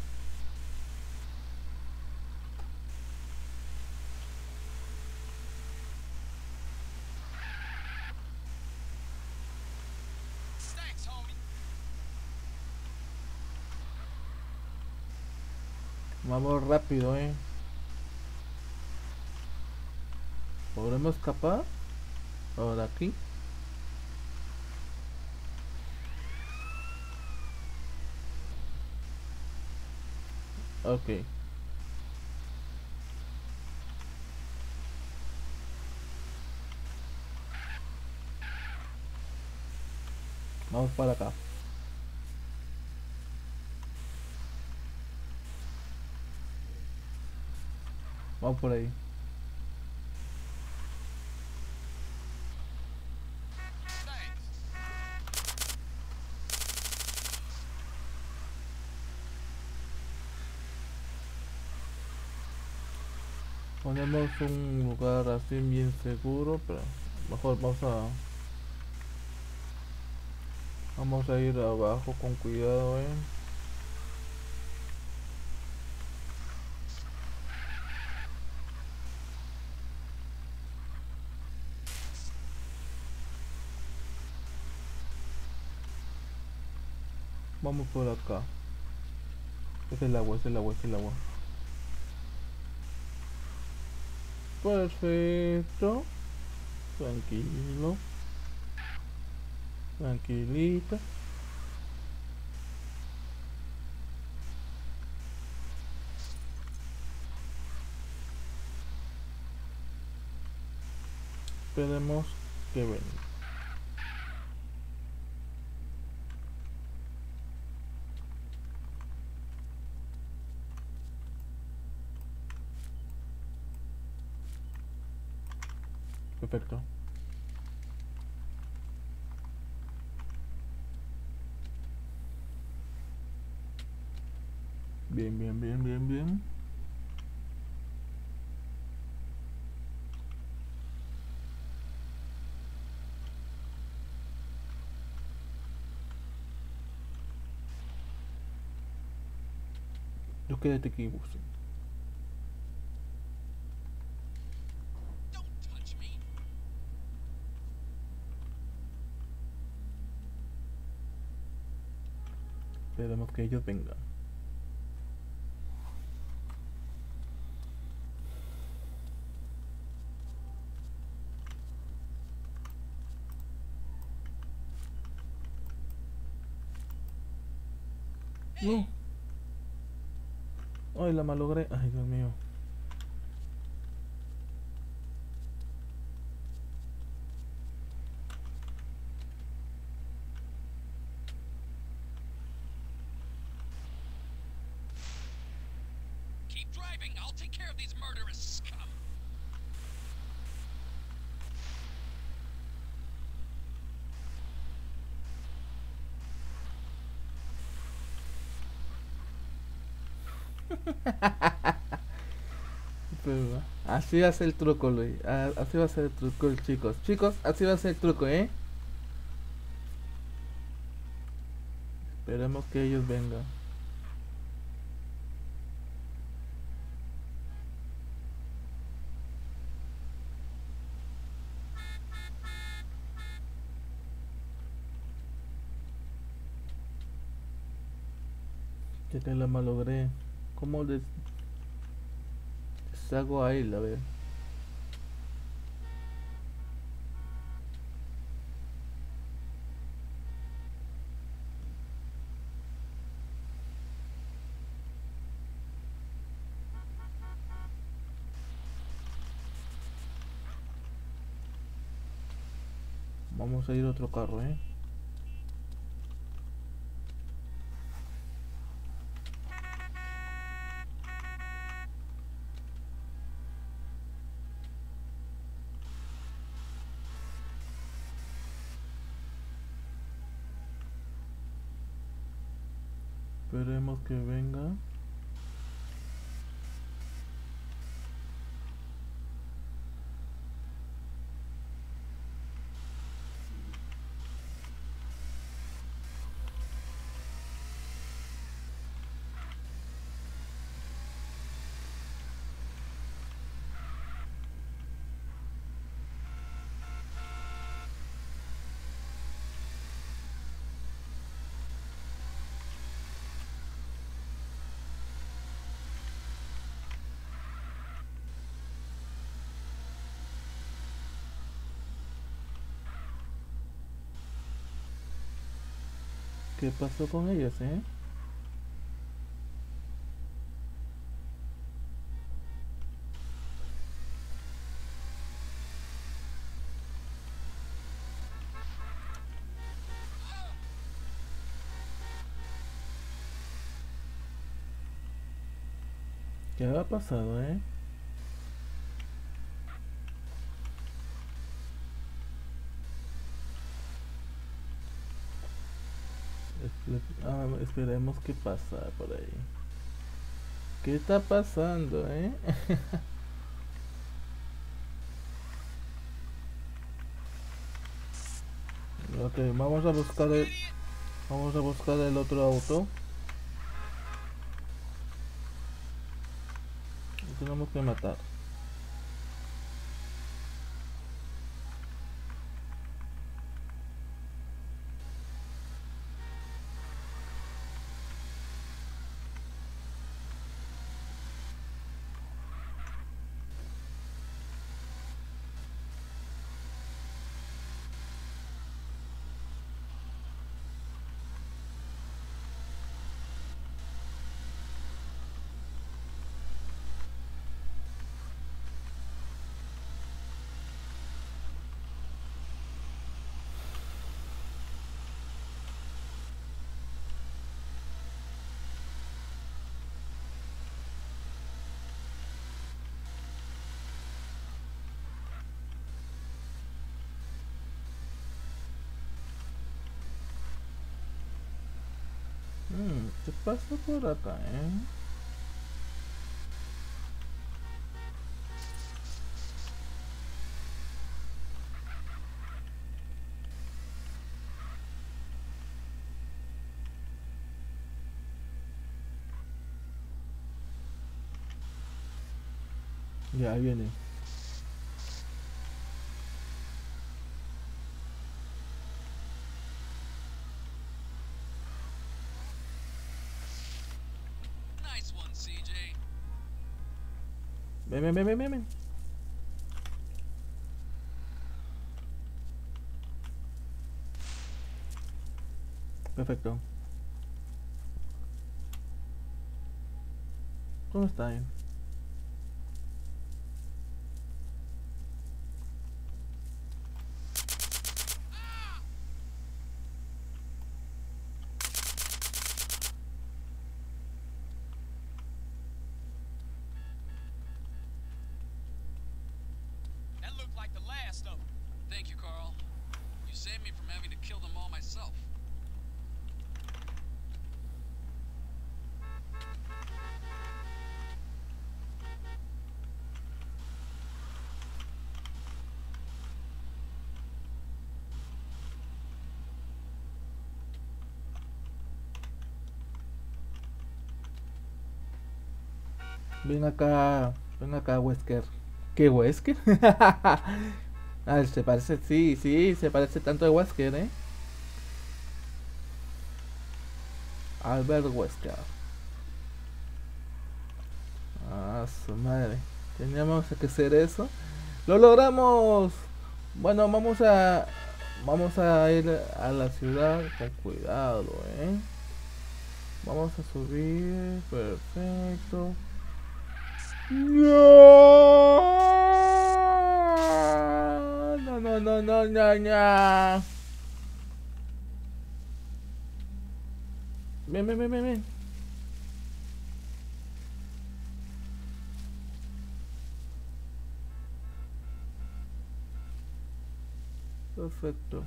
S4: Thanks, homie.
S1: Vamos rápido, eh. ¿Podremos escapar? Ahora aquí. Ok. Vamos para acá. Vamos por ahí.
S4: Thanks.
S1: Ponemos un lugar así bien seguro, pero mejor vamos a vamos a ir abajo con cuidado, eh. Vamos por acá. Es el agua, es el agua, es el agua. Perfecto. Tranquilo. Tranquilita. Esperemos que venga. Perfecto. Bien, bien, bien, bien, bien. Yo quédate aquí, Busi.
S4: Don't touch me.
S1: Esperemos que ellos vengan. No. Ay, la malogré. Ay, Dios mío.
S4: Keep driving. I'll take care of these murderous scum.
S1: Pero, así va a ser el truco, Luis. Ah, así va a ser el truco, chicos. Chicos, así va a ser el truco, ¿eh? Esperemos que ellos vengan. Que te la malogré. ¿Cómo les deshago a él? A ver. Vamos a ir a otro carro, ¿eh? Esperemos que venga. ¿Qué pasó con ellos, eh? ¿Qué ha pasado, eh? Espe- ah, esperemos qué pasa por ahí. ¿Qué está pasando, eh? Ok, vamos a buscar el, vamos a buscar el otro auto. Lo tenemos que matar. Mm, ¿qué pasa por acá, eh? Ya ahí viene.
S6: Nice one, C J.
S1: Ven, ven, ven, ven, ven, ven. Perfecto. ¿Cómo está él?
S4: That looked like the last of them.
S6: Thank you, Carl. You saved me from having to kill them all myself.
S1: Ven acá, ven acá, Wesker. ¿Qué Wesker? Ah, se parece, sí, sí, se parece tanto a Wesker, eh. Albert Wesker. Ah, su madre. Teníamos que hacer eso. ¡Lo logramos! Bueno, vamos a. Vamos a ir a la ciudad con cuidado, eh. Vamos a subir. Perfecto. No, no, no, no, no, no, no. Ven, ven, ven, ven, ven. Perfecto.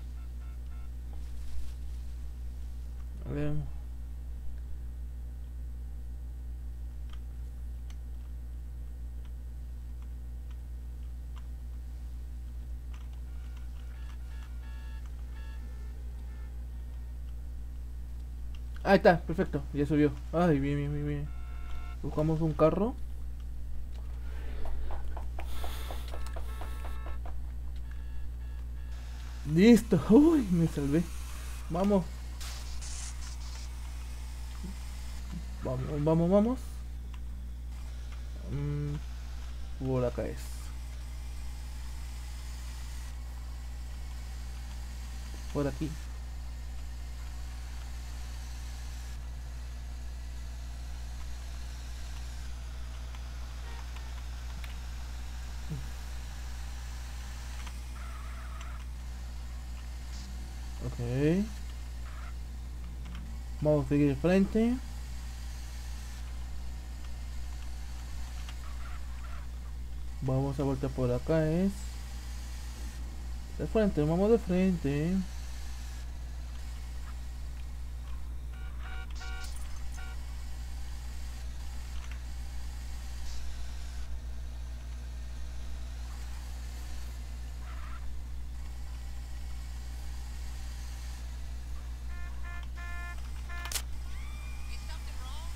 S1: Bien. Ahí está, perfecto, ya subió. Ay, bien, bien, bien, bien. Buscamos un carro. Listo, uy, me salvé. Vamos. Vamos, vamos, vamos. Mm, por acá es. Por aquí. Ok. Vamos a seguir de frente. Vamos a voltear por acá, es. De frente, vamos de frente.
S4: Is something wrong?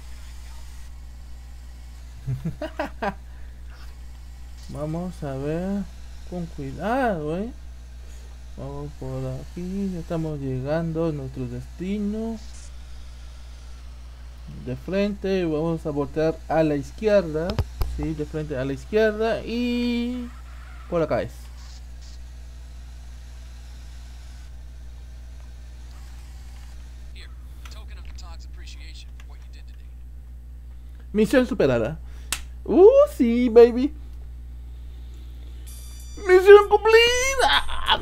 S4: Can I help?
S1: Vamos a ver con cuidado, eh. Vamos por aquí, ya estamos llegando a nuestro destino. De frente, vamos a voltear a la izquierda. Sí, de frente a la izquierda y por acá es.
S6: Here, a token of Katag's appreciation for what you did today.
S1: Misión superada. Uh, sí, baby. Misión cumplida.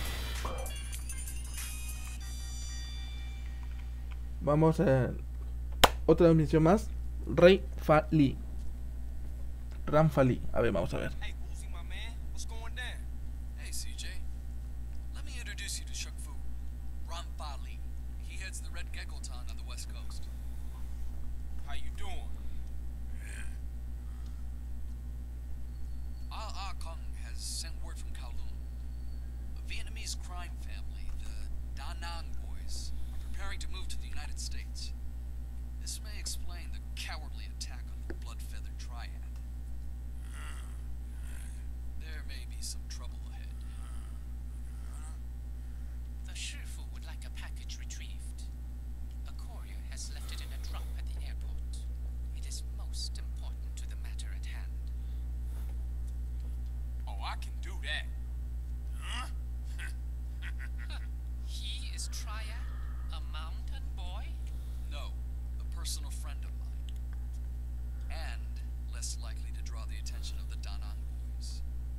S1: Vamos a otra misión más. Rey Fali. Ramfali. A ver, vamos a ver.
S7: Hey, Uzi, my man, what's going down?
S6: Hey, C J. Let me introduce you to Shuk Fu, Ramfa Li. He heads the Red Gecko Town on the west coast.
S7: How you doing?
S6: Ah Ah Kung has sent word from Kowloon. A Vietnamese crime family, the Da Nang boys, are preparing to move to the United States. This may explain the cowardly attack on the blood-feathered triad. There may be some trouble ahead.
S8: The Shifu would like a package retrieved. A courier has left it in a drop at the airport. It is most important to the matter at hand.
S7: Oh, I can do that. Huh?
S8: He is Triad? A mountain boy?
S6: No, a personal friend of mine. And less likely to draw the attention of the Da Nang boys.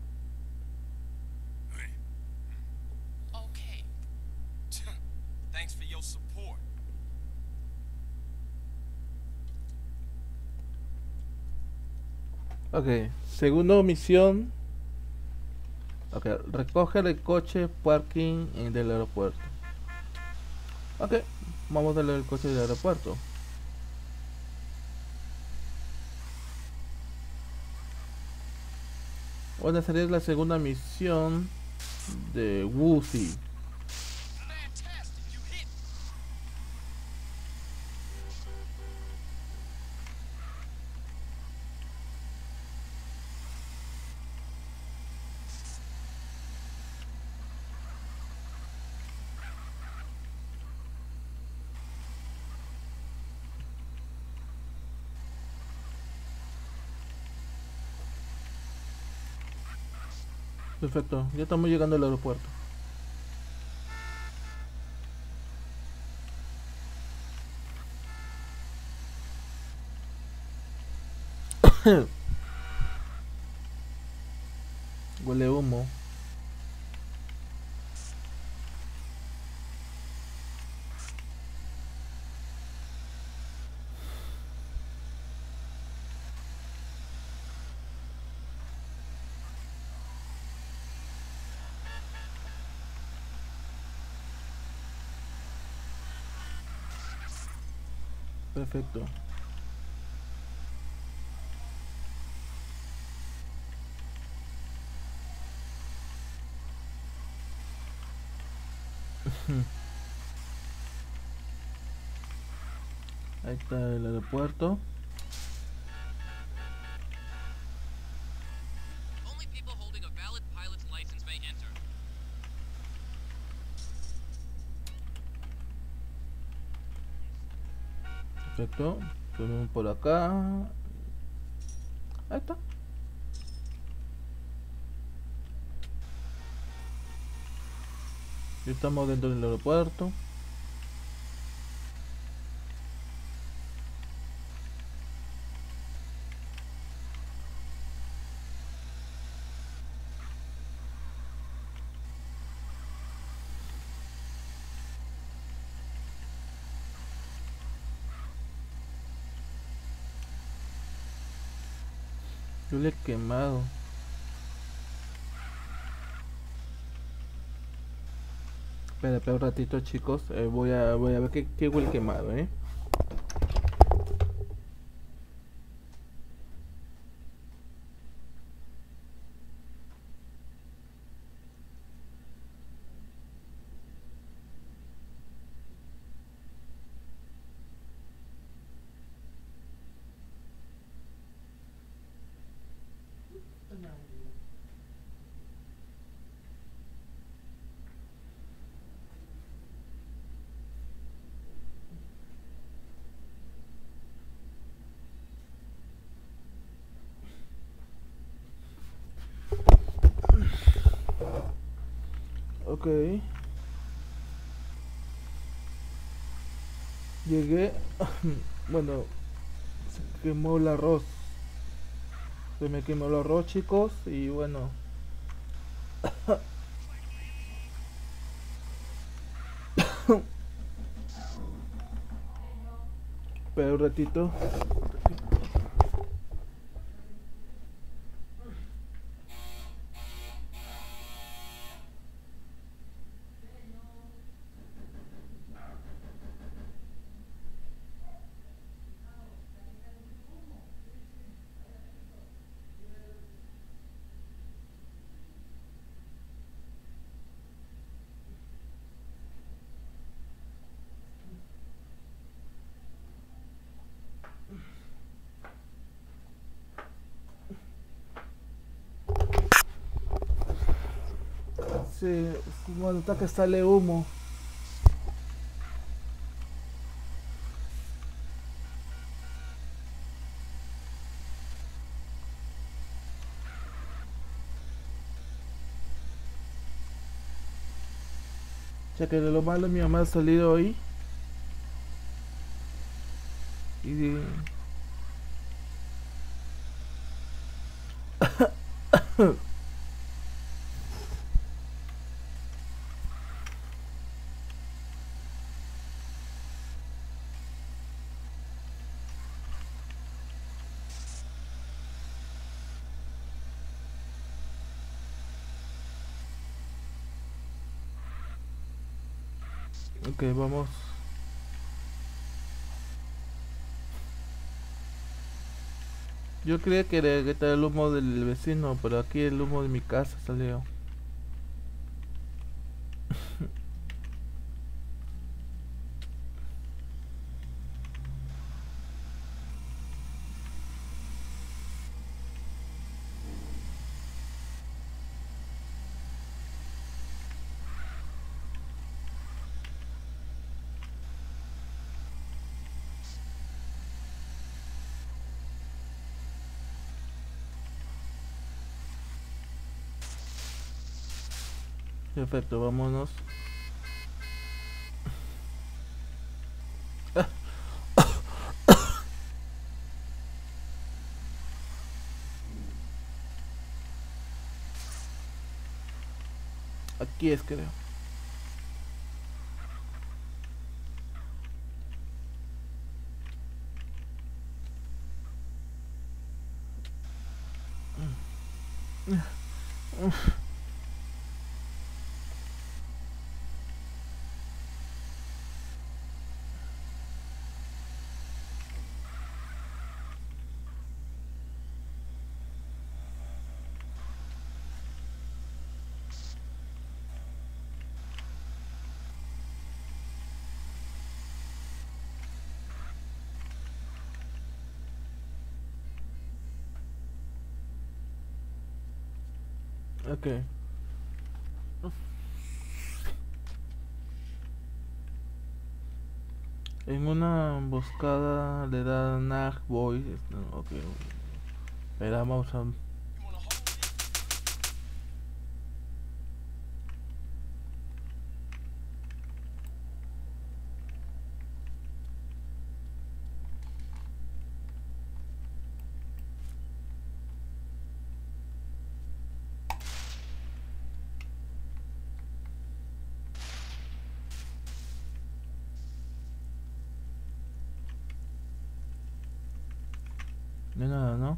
S8: Okay.
S7: Thanks for your support.
S1: Ok, segunda misión. Ok, recoge el coche parking en- del aeropuerto. Ok, vamos a darle el coche del aeropuerto. Bueno, sería la segunda misión de Woozy.
S7: Fantastic, you hit.
S1: Perfecto, ya estamos llegando al aeropuerto. Huele humo. Perfecto. Ahí está el aeropuerto.
S4: Only people holding a valid pilot's license may enter.
S1: Perfecto. Subimos por acá. Ahí está. Ya estamos dentro del aeropuerto. Yo le he quemado. Espera, espera un ratito, chicos. Eh, voy a voy a ver qué, qué huele quemado, eh. Ok. Llegué. Bueno, se quemó el arroz. Se me quemó el arroz, chicos. Y bueno. Espera un ratito. Sí, cuando está que sale humo. Ya que de lo malo mi mamá ha salido hoy. Y de... Ok, vamos. Yo creía que era, que era el humo del vecino, pero aquí el humo de mi casa salió. Perfecto, vámonos. Aquí es, creo. Ok. En una emboscada le da Nag Boy. No, ok. Espera, vamos a... No hay nada, ¿no?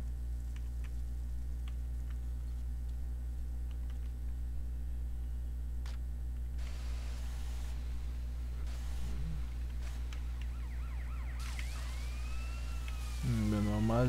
S1: Mm, de normal.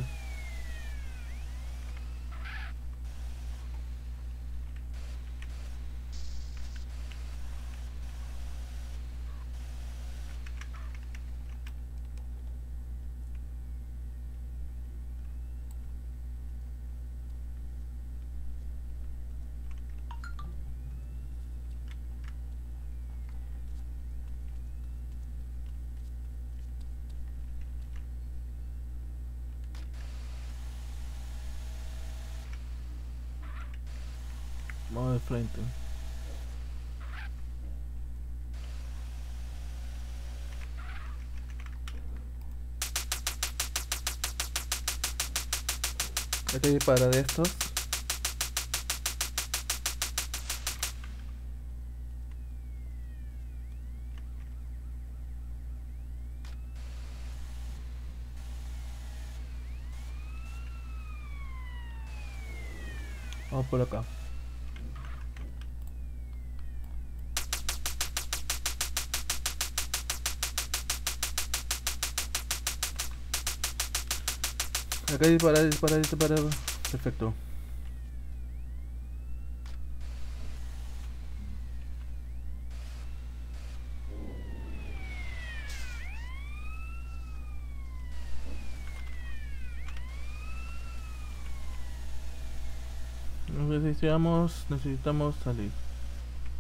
S1: Vamos de frente. Hay que disparar de estos. Vamos por acá. Acá disparar, disparar, disparar. Perfecto. Necesitamos, necesitamos salir.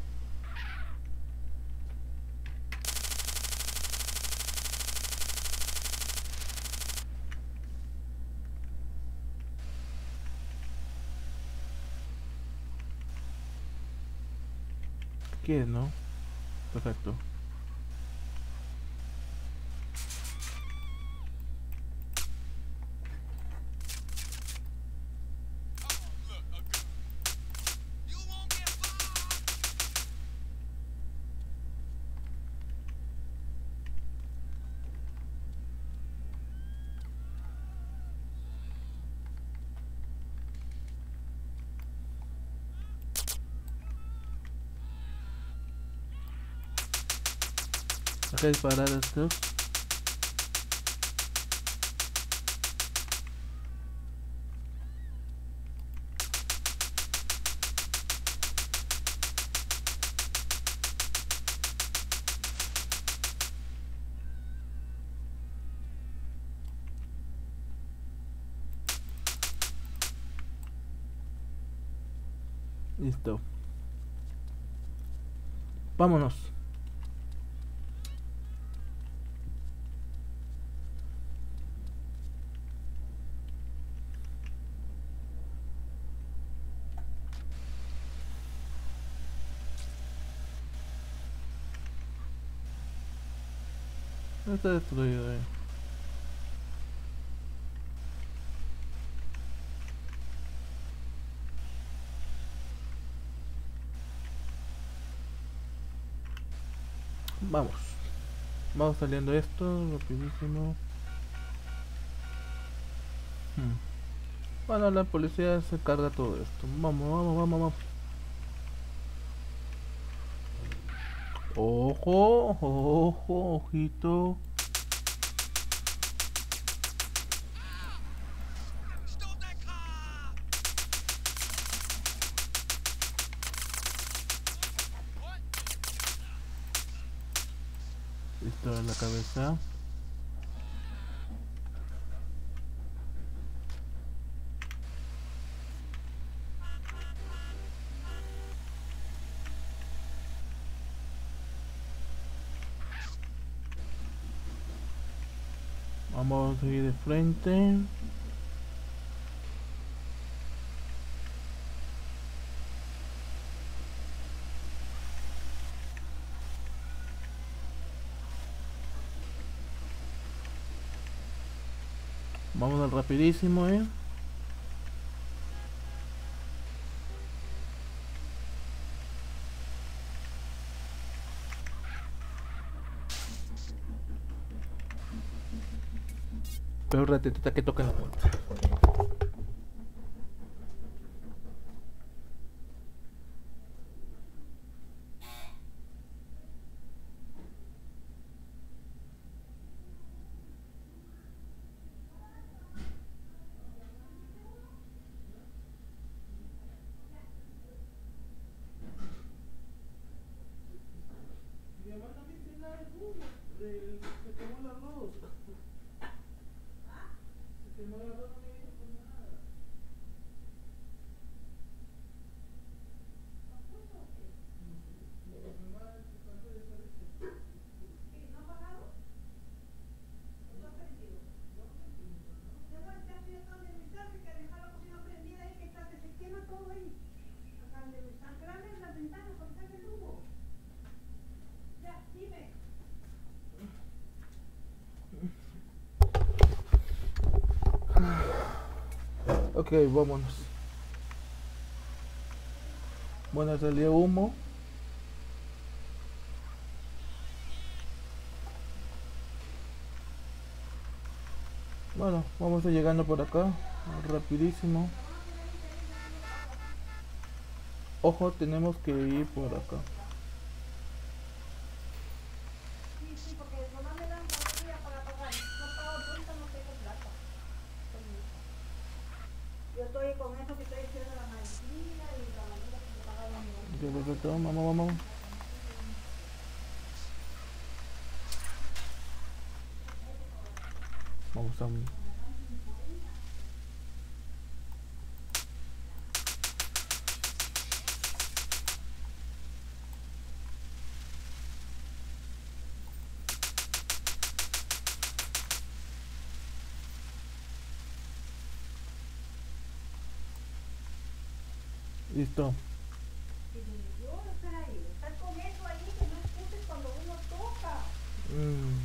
S1: quieres, ¿no? Perfecto. Hay que disparar esto. Listo. Vámonos. Está destruido, eh. Vamos. Vamos saliendo esto rapidísimo. Hmm. Bueno, la policía se carga todo esto. Vamos, vamos, vamos, vamos. Ojo, ojo, ojito.
S7: Stop that car! What?
S1: Listo en la cabeza. Vamos a seguir de frente. Vamos al rapidísimo, eh. Pero un ratito que toquen la puerta. Ok, vámonos. Bueno, salió humo. Bueno, vamos a ir llegando por acá. Rapidísimo. Ojo, tenemos que ir por acá.
S3: Sí, sí, porque nomás me dan todavía para pagar. No pago ahorita, no tengo plata. Yo estoy con eso que estoy haciendo la maestría y la manera que me pagaron mi
S1: Ok, perfecto, vamos, vamos, vamos. Vamos a... Listo.
S3: Yo estar ahí, estar con él.
S1: Mm.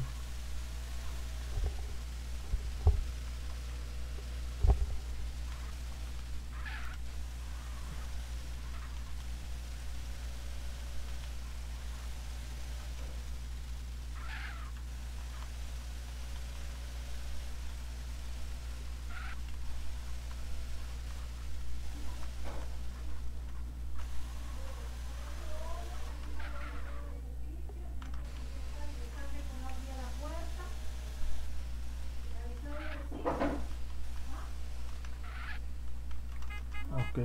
S1: Okay.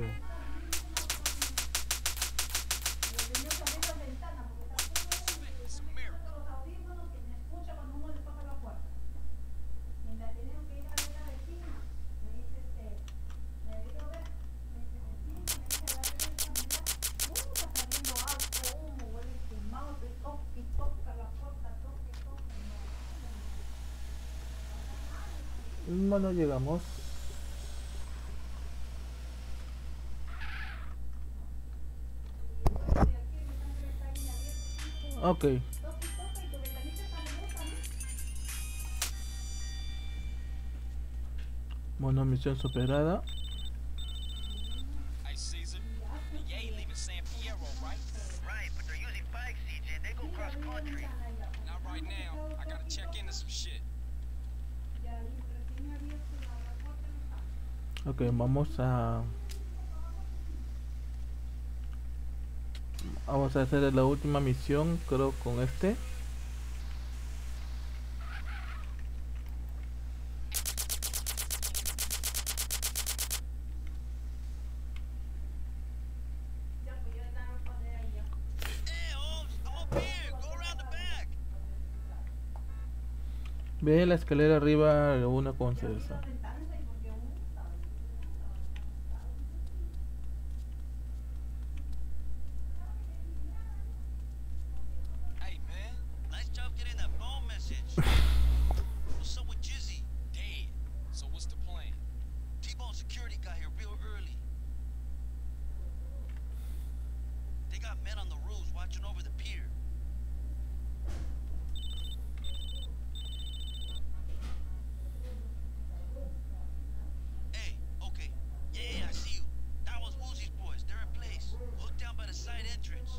S4: It's a miracle.
S3: Los audífonos que me escucha cuando uno le toca la puerta. Mientras tenemos que ir a ver la vecina, me dice este, me dijo ver, me dice vecina, me dice la vecina, uh, está saliendo algo, humo, huele quemado, y toca y toca la puerta, toca y toca, no.
S1: Bueno, llegamos. Ok. Bueno, misión superada.
S7: Hey, Caesar. The Yay leaving San Fierro, right?
S9: Right, but they're using bikes, C J. They go cross country.
S7: Not right now. I gotta check into some shit.
S1: Ok, vamos a... Vamos a hacer la última misión, creo, con este.
S9: Hey, Holmes, I'm up here. Go around the back.
S1: Ve la escalera arriba, una con César.
S9: Hey, man. Nice job getting that phone message. What's up with Jizzy?
S7: Dead. So what's the plan?
S9: T-Bone security got here real early. They got men on the roofs watching over the pier. Hey, okay. Yeah, yeah, I see you. That was Woozy's boys. They're in place. Look down by the side entrance.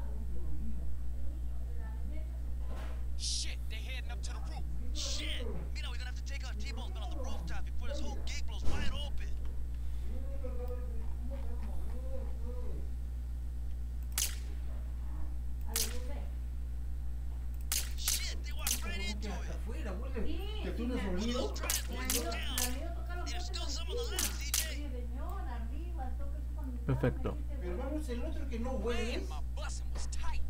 S7: Shit, they heading up to the roof.
S9: Shit! Mira, we're gonna have to take out T-Bone's men on the rooftop before this whole gig blows wide open. Shit, they walked right into it.
S3: Afuera, huele. Que tú no has
S9: One of
S3: olido.
S9: those drive boys is down. There's still some on the left, C J.
S1: Perfecto.
S3: Pero vamos el otro que no huele.
S7: Man, my bussin' was tight.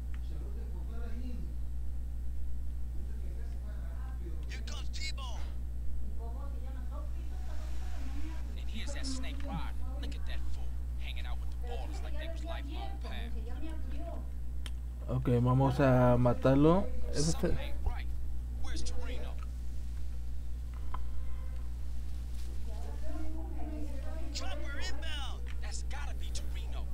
S9: Here comes T-Bone.
S7: And here's that snake rider. Look at that fool. Hanging out with the ballers like they was lifelong pals.
S1: Ok, vamos a matarlo.
S7: Something
S1: Este-
S7: ain't right. Where's Torino?
S9: Chopper inbound.
S7: That's gotta be Torino.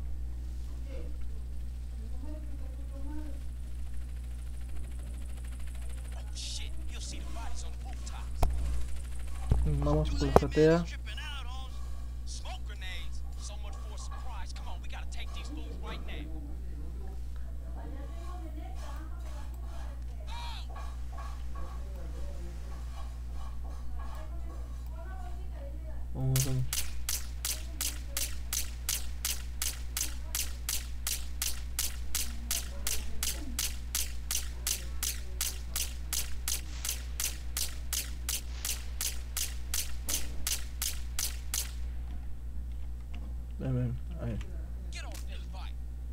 S7: Oh shit, you'll see the bodies on the rooftops.
S1: Vamos
S9: Too
S1: por
S9: late,
S1: la
S9: man.
S1: azotea.
S9: He's tripping out, Holmes.
S7: Smoke grenades. So much for a surprise. Come on, we gotta take these fools right now.
S1: Vamos a- Ven, ven, ahí.
S7: Get on this bike.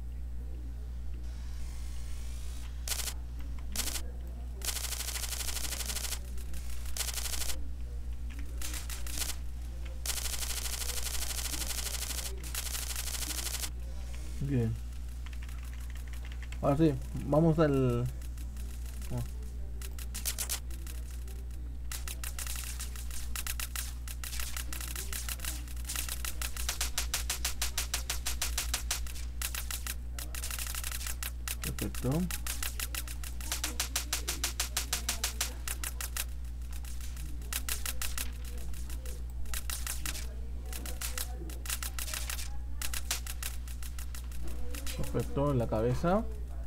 S1: Bien. Ahora sí, vamos al... oh. Perfecto. Perfecto, en la cabeza.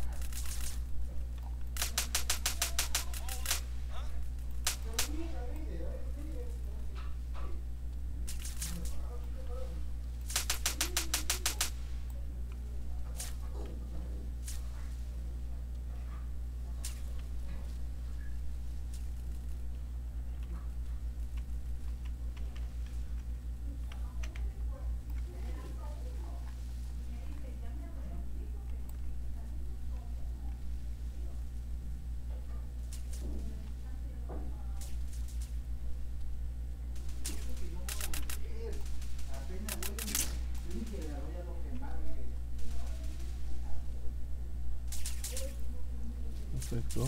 S1: Perfecto.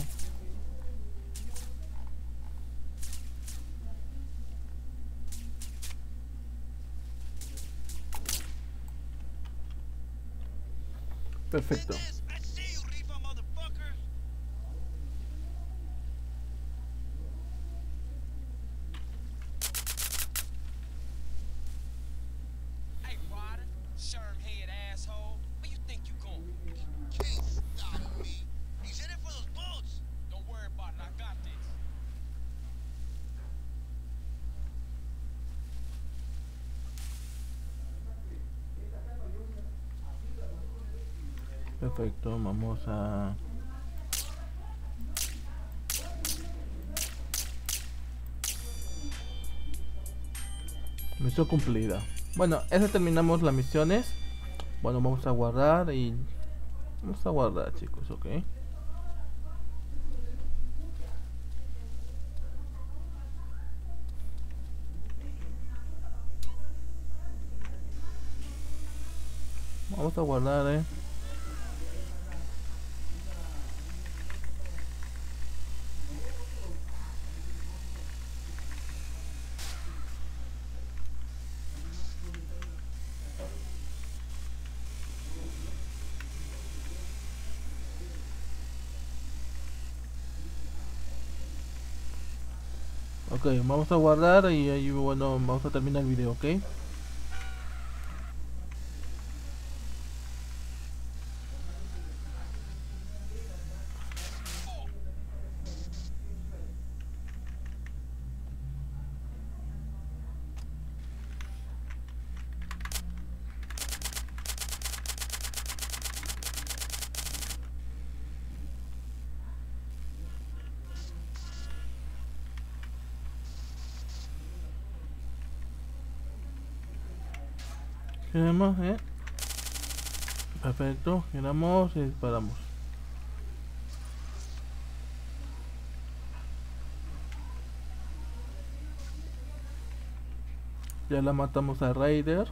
S1: Perfecto.
S9: Business, I see you, reefer motherfucker.
S7: Hey, Ryder, sherm-head asshole. Where you think you going?
S9: Can't stop me. He's in it for those boats.
S7: Don't worry about it, I got this.
S1: Perfecto, vamos a... Misión cumplida. Bueno, esa terminamos las misiones. Bueno, vamos a guardar y... Vamos a guardar, chicos, ok. Vamos a guardar, eh. Ok, vamos a guardar y ahí, bueno, vamos a terminar el video, ok. Giramos, eh. Perfecto, giramos y disparamos. Ya la matamos a Raider.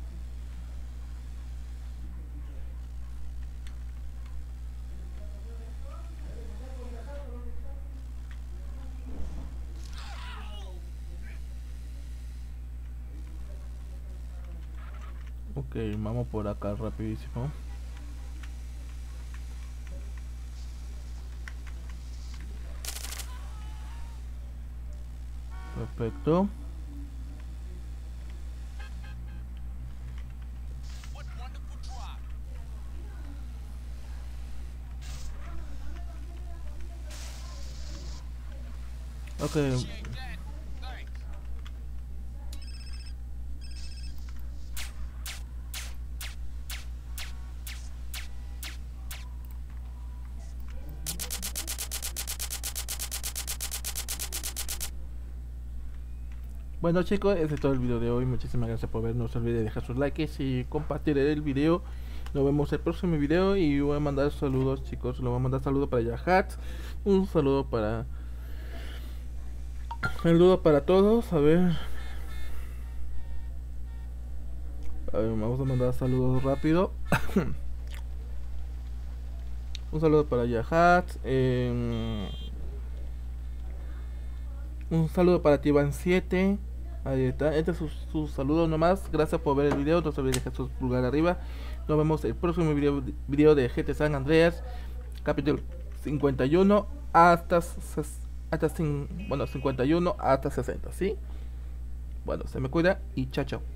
S1: Ok, vamos por acá rapidísimo. Perfecto.
S7: What wonderful drive.
S1: Ok,
S7: Appreciate that. Thanks.
S1: bueno chicos, ese es todo el video de hoy. Muchísimas gracias por ver. No se olvide de dejar sus likes y compartir el video. Nos vemos en el próximo video y voy a mandar saludos, chicos. Le voy a mandar saludos para Yahat. Un saludo para... Saludos para todos. A ver. A ver, vamos a mandar saludos rápido. Un saludo para Yahat. Eh, un saludo para Tiban siete. Ahí está. Este es su, su saludo nomás. Gracias por ver el video. No se olviden de dejar su pulgar arriba. Nos vemos en el próximo video, video de G T San Andreas. Capítulo cincuenta y uno hasta, hasta bueno, cincuenta y uno hasta sesenta. ¿Sí? Bueno, se me cuida y chao, chao.